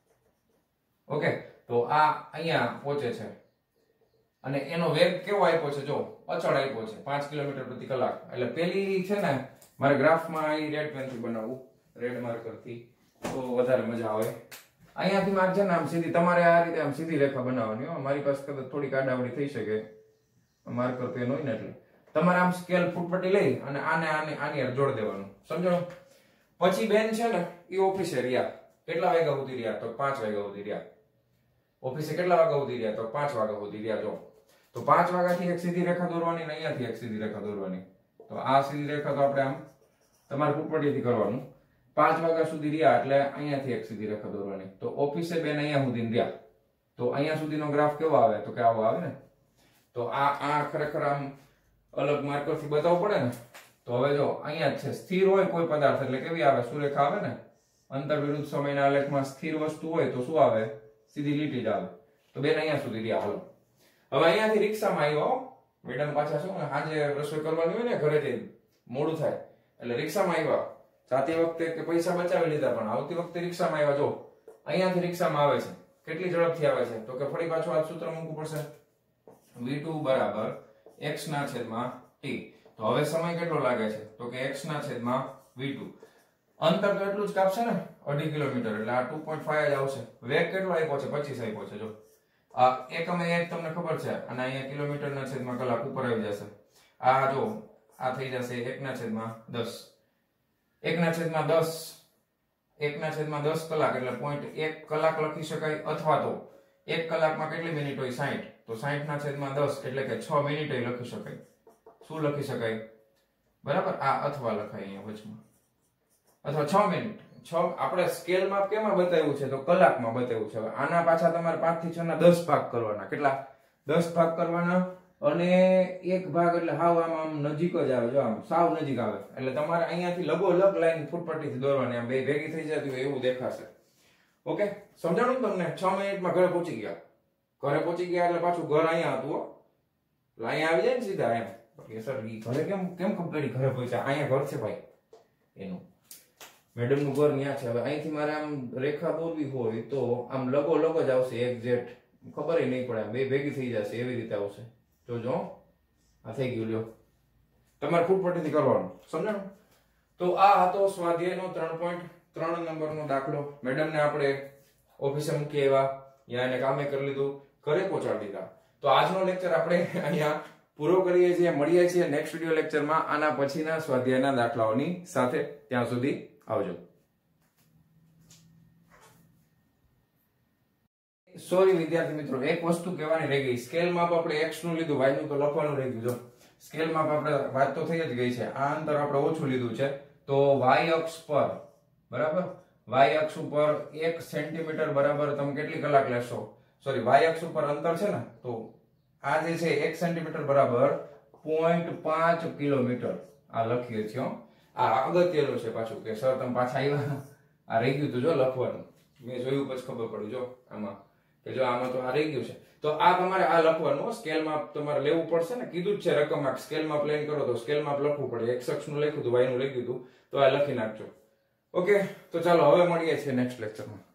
ઓકે. તો આ અહીંયા પહોંચે છે અને એનો વેગ કેવો આપ્યો છે? જો અચળ આપ્યો છે પાંચ કિલોમીટર પ્રતિ કલાક. એટલે પેલી છે ને મારે ગ્રાફમાં અહીં રેડ પેન થી બનાવવું, રેડ માર્કર થી, તો વધારે મજા આવે. અહીંયાથી મારે છે ને આમ સીધી, તમારે આ રીતે આમ સીધી રેખા બનાવવાની હોય. મારી પાસે કદાચ થોડીક આડાવડી થઈ શકે, માર્કર પેન હોય ને એટલે તમારે આમ સ્કેલ ફૂટપટ્ટી લઈ અને આને આને આની જોડ દેવાનું. સમજો? પછી બેન છે ને એ ઓફિસે રહ્યા. કેટલા વાગ્યા સુધી રહ્યા? તો પાંચ વાગ્યા સુધી રહ્યા. ઓફિસે કેટલા વાગ્યા સુધી રહ્યા? તો પાંચ વાગ્યા સુધી રહ્યા. જો તો પાંચ વાગ્યાથી એક સીધી રેખા દોરવાની ને અહીંયાથી એક સીધી રેખા દોરવાની. તો આ સીધી રેખા તો આપણે આમ તમારે ફૂટપટ્ટીથી કરવાનું. પાંચ વાગ્યા સુધી રહ્યા એટલે અહીંયાથી એક સીધી રેખા દોરવાની. તો ઓફિસે બેન અહીંયા સુધી રહ્યા તો અહીંયા સુધીનો ગ્રાફ કેવો આવે તો કે આવો આવે ને. તો આ આ ખરેખર આમ અલગ માર્કરથી બતાવવું પડે ને. તો હવે જો અહીંયા જ છે સ્થિર હોય કોઈ પદાર્થ એટલે કેવી આવે સુરેખા આવે ને. અંતર વિરુદ્ધ સમયના આલેખમાં સ્થિર વસ્તુ હોય તો શું આવે સીધી લીટી જ આવે. તો બેન અહીંયા સુધી રહ્યા હાલો. હવે અહીંયાથી રિક્ષામાં આવ્યો મેડમ પાછા શું આજે રસોઈ કરવાની હોય ને ઘરેથી મોડું થાય એટલે રિક્ષામાં આવ્યા. જાતી વખતે કે પૈસા બચાવી લીધા પણ આવતી વખતે રિક્ષામાં આવ્યા. જો અહીંયાથી રિક્ષામાં આવે છે કેટલી ઝડપથી આવે છે તો કે ફરી પાછું આ સૂત્ર મૂકવું પડશે વી ટુ બરાબર x ના છેદમાં t. તો હવે સમય કેટલો લાગે છે તો કે x ના છેદમાં વી ટુ. અંતર તો એટલું જ કાપશે ને અઢી કિલોમીટર એટલે આ ટુ પોઈન્ટ ફાઈવ જ આવશે. વેગ કેટલો આપ્યો છે પચીસ આપ્યો છે. જો આ એકમ એક તમને ખબર છે અને અહીંયા કિલોમીટર ના છેદમાં કલાક ઉપર આવી જશે. આ જો આ થઈ જશે એક ના છેદમાં દસ. એક ના છેદમાં દસ એક ના છેદમાં દસ કલાક એટલે પોઈન્ટ એક કલાક લખી શકાય અથવા તો એક કલાકમાં કેટલી મિનિટ હોય સાઠ. તો સાઠ ના છેદમાં દસ એટલે કે છ મિનિટ લખી શકાય. શું લખી શકાય બરાબર. આ અથવા લખાય અહીંયા વચમાં અથવા છ મિનિટ. છ આપણે સ્કેલ માપ કેમાં બતાવ્યું છે તો કલાકમાં બતાવ્યું છે. હવે આના પાછા તમારે પાંચ થી છ ના દસ ભાગ કરવાના. કેટલા દસ ભાગ કરવાના અને એક ભાગ એટલે હાવ આમ આમ નજીક જ આવે. જો આમ સાવ નજીક આવે એટલે તમારે અહીંયાથી લગોલગ લાઈન ફૂટપટ્ટીથી દોરવાની. આમ બે ભેગી થઈ જતી હોય એવું દેખાશે. ઓકે સમજાણું તમને. છ મિનિટમાં ઘરે પહોંચી ગયા. ઘરે પહોંચી ગયા એટલે પાછું ઘર અહીંયા હતું. અહીંયા આવી જાય ને સીધા એમ સર ઘરે કેમ કેમ કંપની ઘરે પહોંચ્યા. અહીંયા ઘર છે ભાઈ એનું મેડમ નું ઘર ત્યાં છે. હવે અહીંથી મારે આમ રેખા દોરવી હોય તો આમ લગો લગ જ આવશે એક્ઝેક્ટ. ખબર નહીં પડે બે ભેગી થઈ જશે એવી રીતે આવશે. જોજો આ થઈ ગયું લ્યો. તમારે ફૂટપટ્ટીથી કરવાનું સમજાણું. તો આ હતો સ્વાધ્યાયનો ત્રણ પોઈન્ટ ત્રણ નંબરનો દાખલો. મેડમને આપણે ઓફિસે મૂકી આવ્યા ત્યાં એને કામે કરી લીધું ઘરે પહોંચાડી દીધા. તો આજનો લેક્ચર આપણે અહીંયા પૂરો કરીએ છીએ. મળીએ છીએ નેક્સ્ટ વિડિયો લેક્ચરમાં આના પછીના સ્વાધ્યાયના દાખલાઓની સાથે. ત્યાં સુધી આવજો. સોરી વિદ્યાર્થી મિત્રો એક વસ્તુ કહેવાની રહી ગઈ. સ્કેલ માપ આપણે x નું લીધું y નું તો લખવાનું રહી ગયું. જો સ્કેલ માપ આપણે વાત તો થઈ જ ગઈ છે. આ અંતર આપણે ઓછું લીધું છે તો y અક્ષ પર બરાબર y અક્ષ ઉપર એક સેન્ટીમીટર બરાબર તમે કેટલી કલાક લેશો. સોરી y અક્ષ ઉપર અંતર છે ને તો આ જે છે એક સેન્ટીમીટર બરાબર પોઈન્ટ પાંચ કિલોમીટર આ લખીએ છીએ. આ અગત્યનું છે પાછું કે સર તમે પાછા આવ્યા આ રહી ગયું હતું જો લખવાનું. મેં જોયું પછી ખબર પડી જો આમાં કે જો આમાં તો આ રહી ગયું છે. તો આ તમારે આ લખવાનું સ્કેલ માપ તમારે લેવું પડશે ને. કીધું જ છે રકમ આ સ્કેલ માપ પ્લેન કરો તો સ્કેલ માપ લખવું પડે. x અક્ષ નું લખ્યું હતું y નું લખ્યું હતું તો આ લખી નાખજો. ઓકે તો ચાલો હવે મળીએ છીએ નેક્સ્ટ લેક્ચરમાં.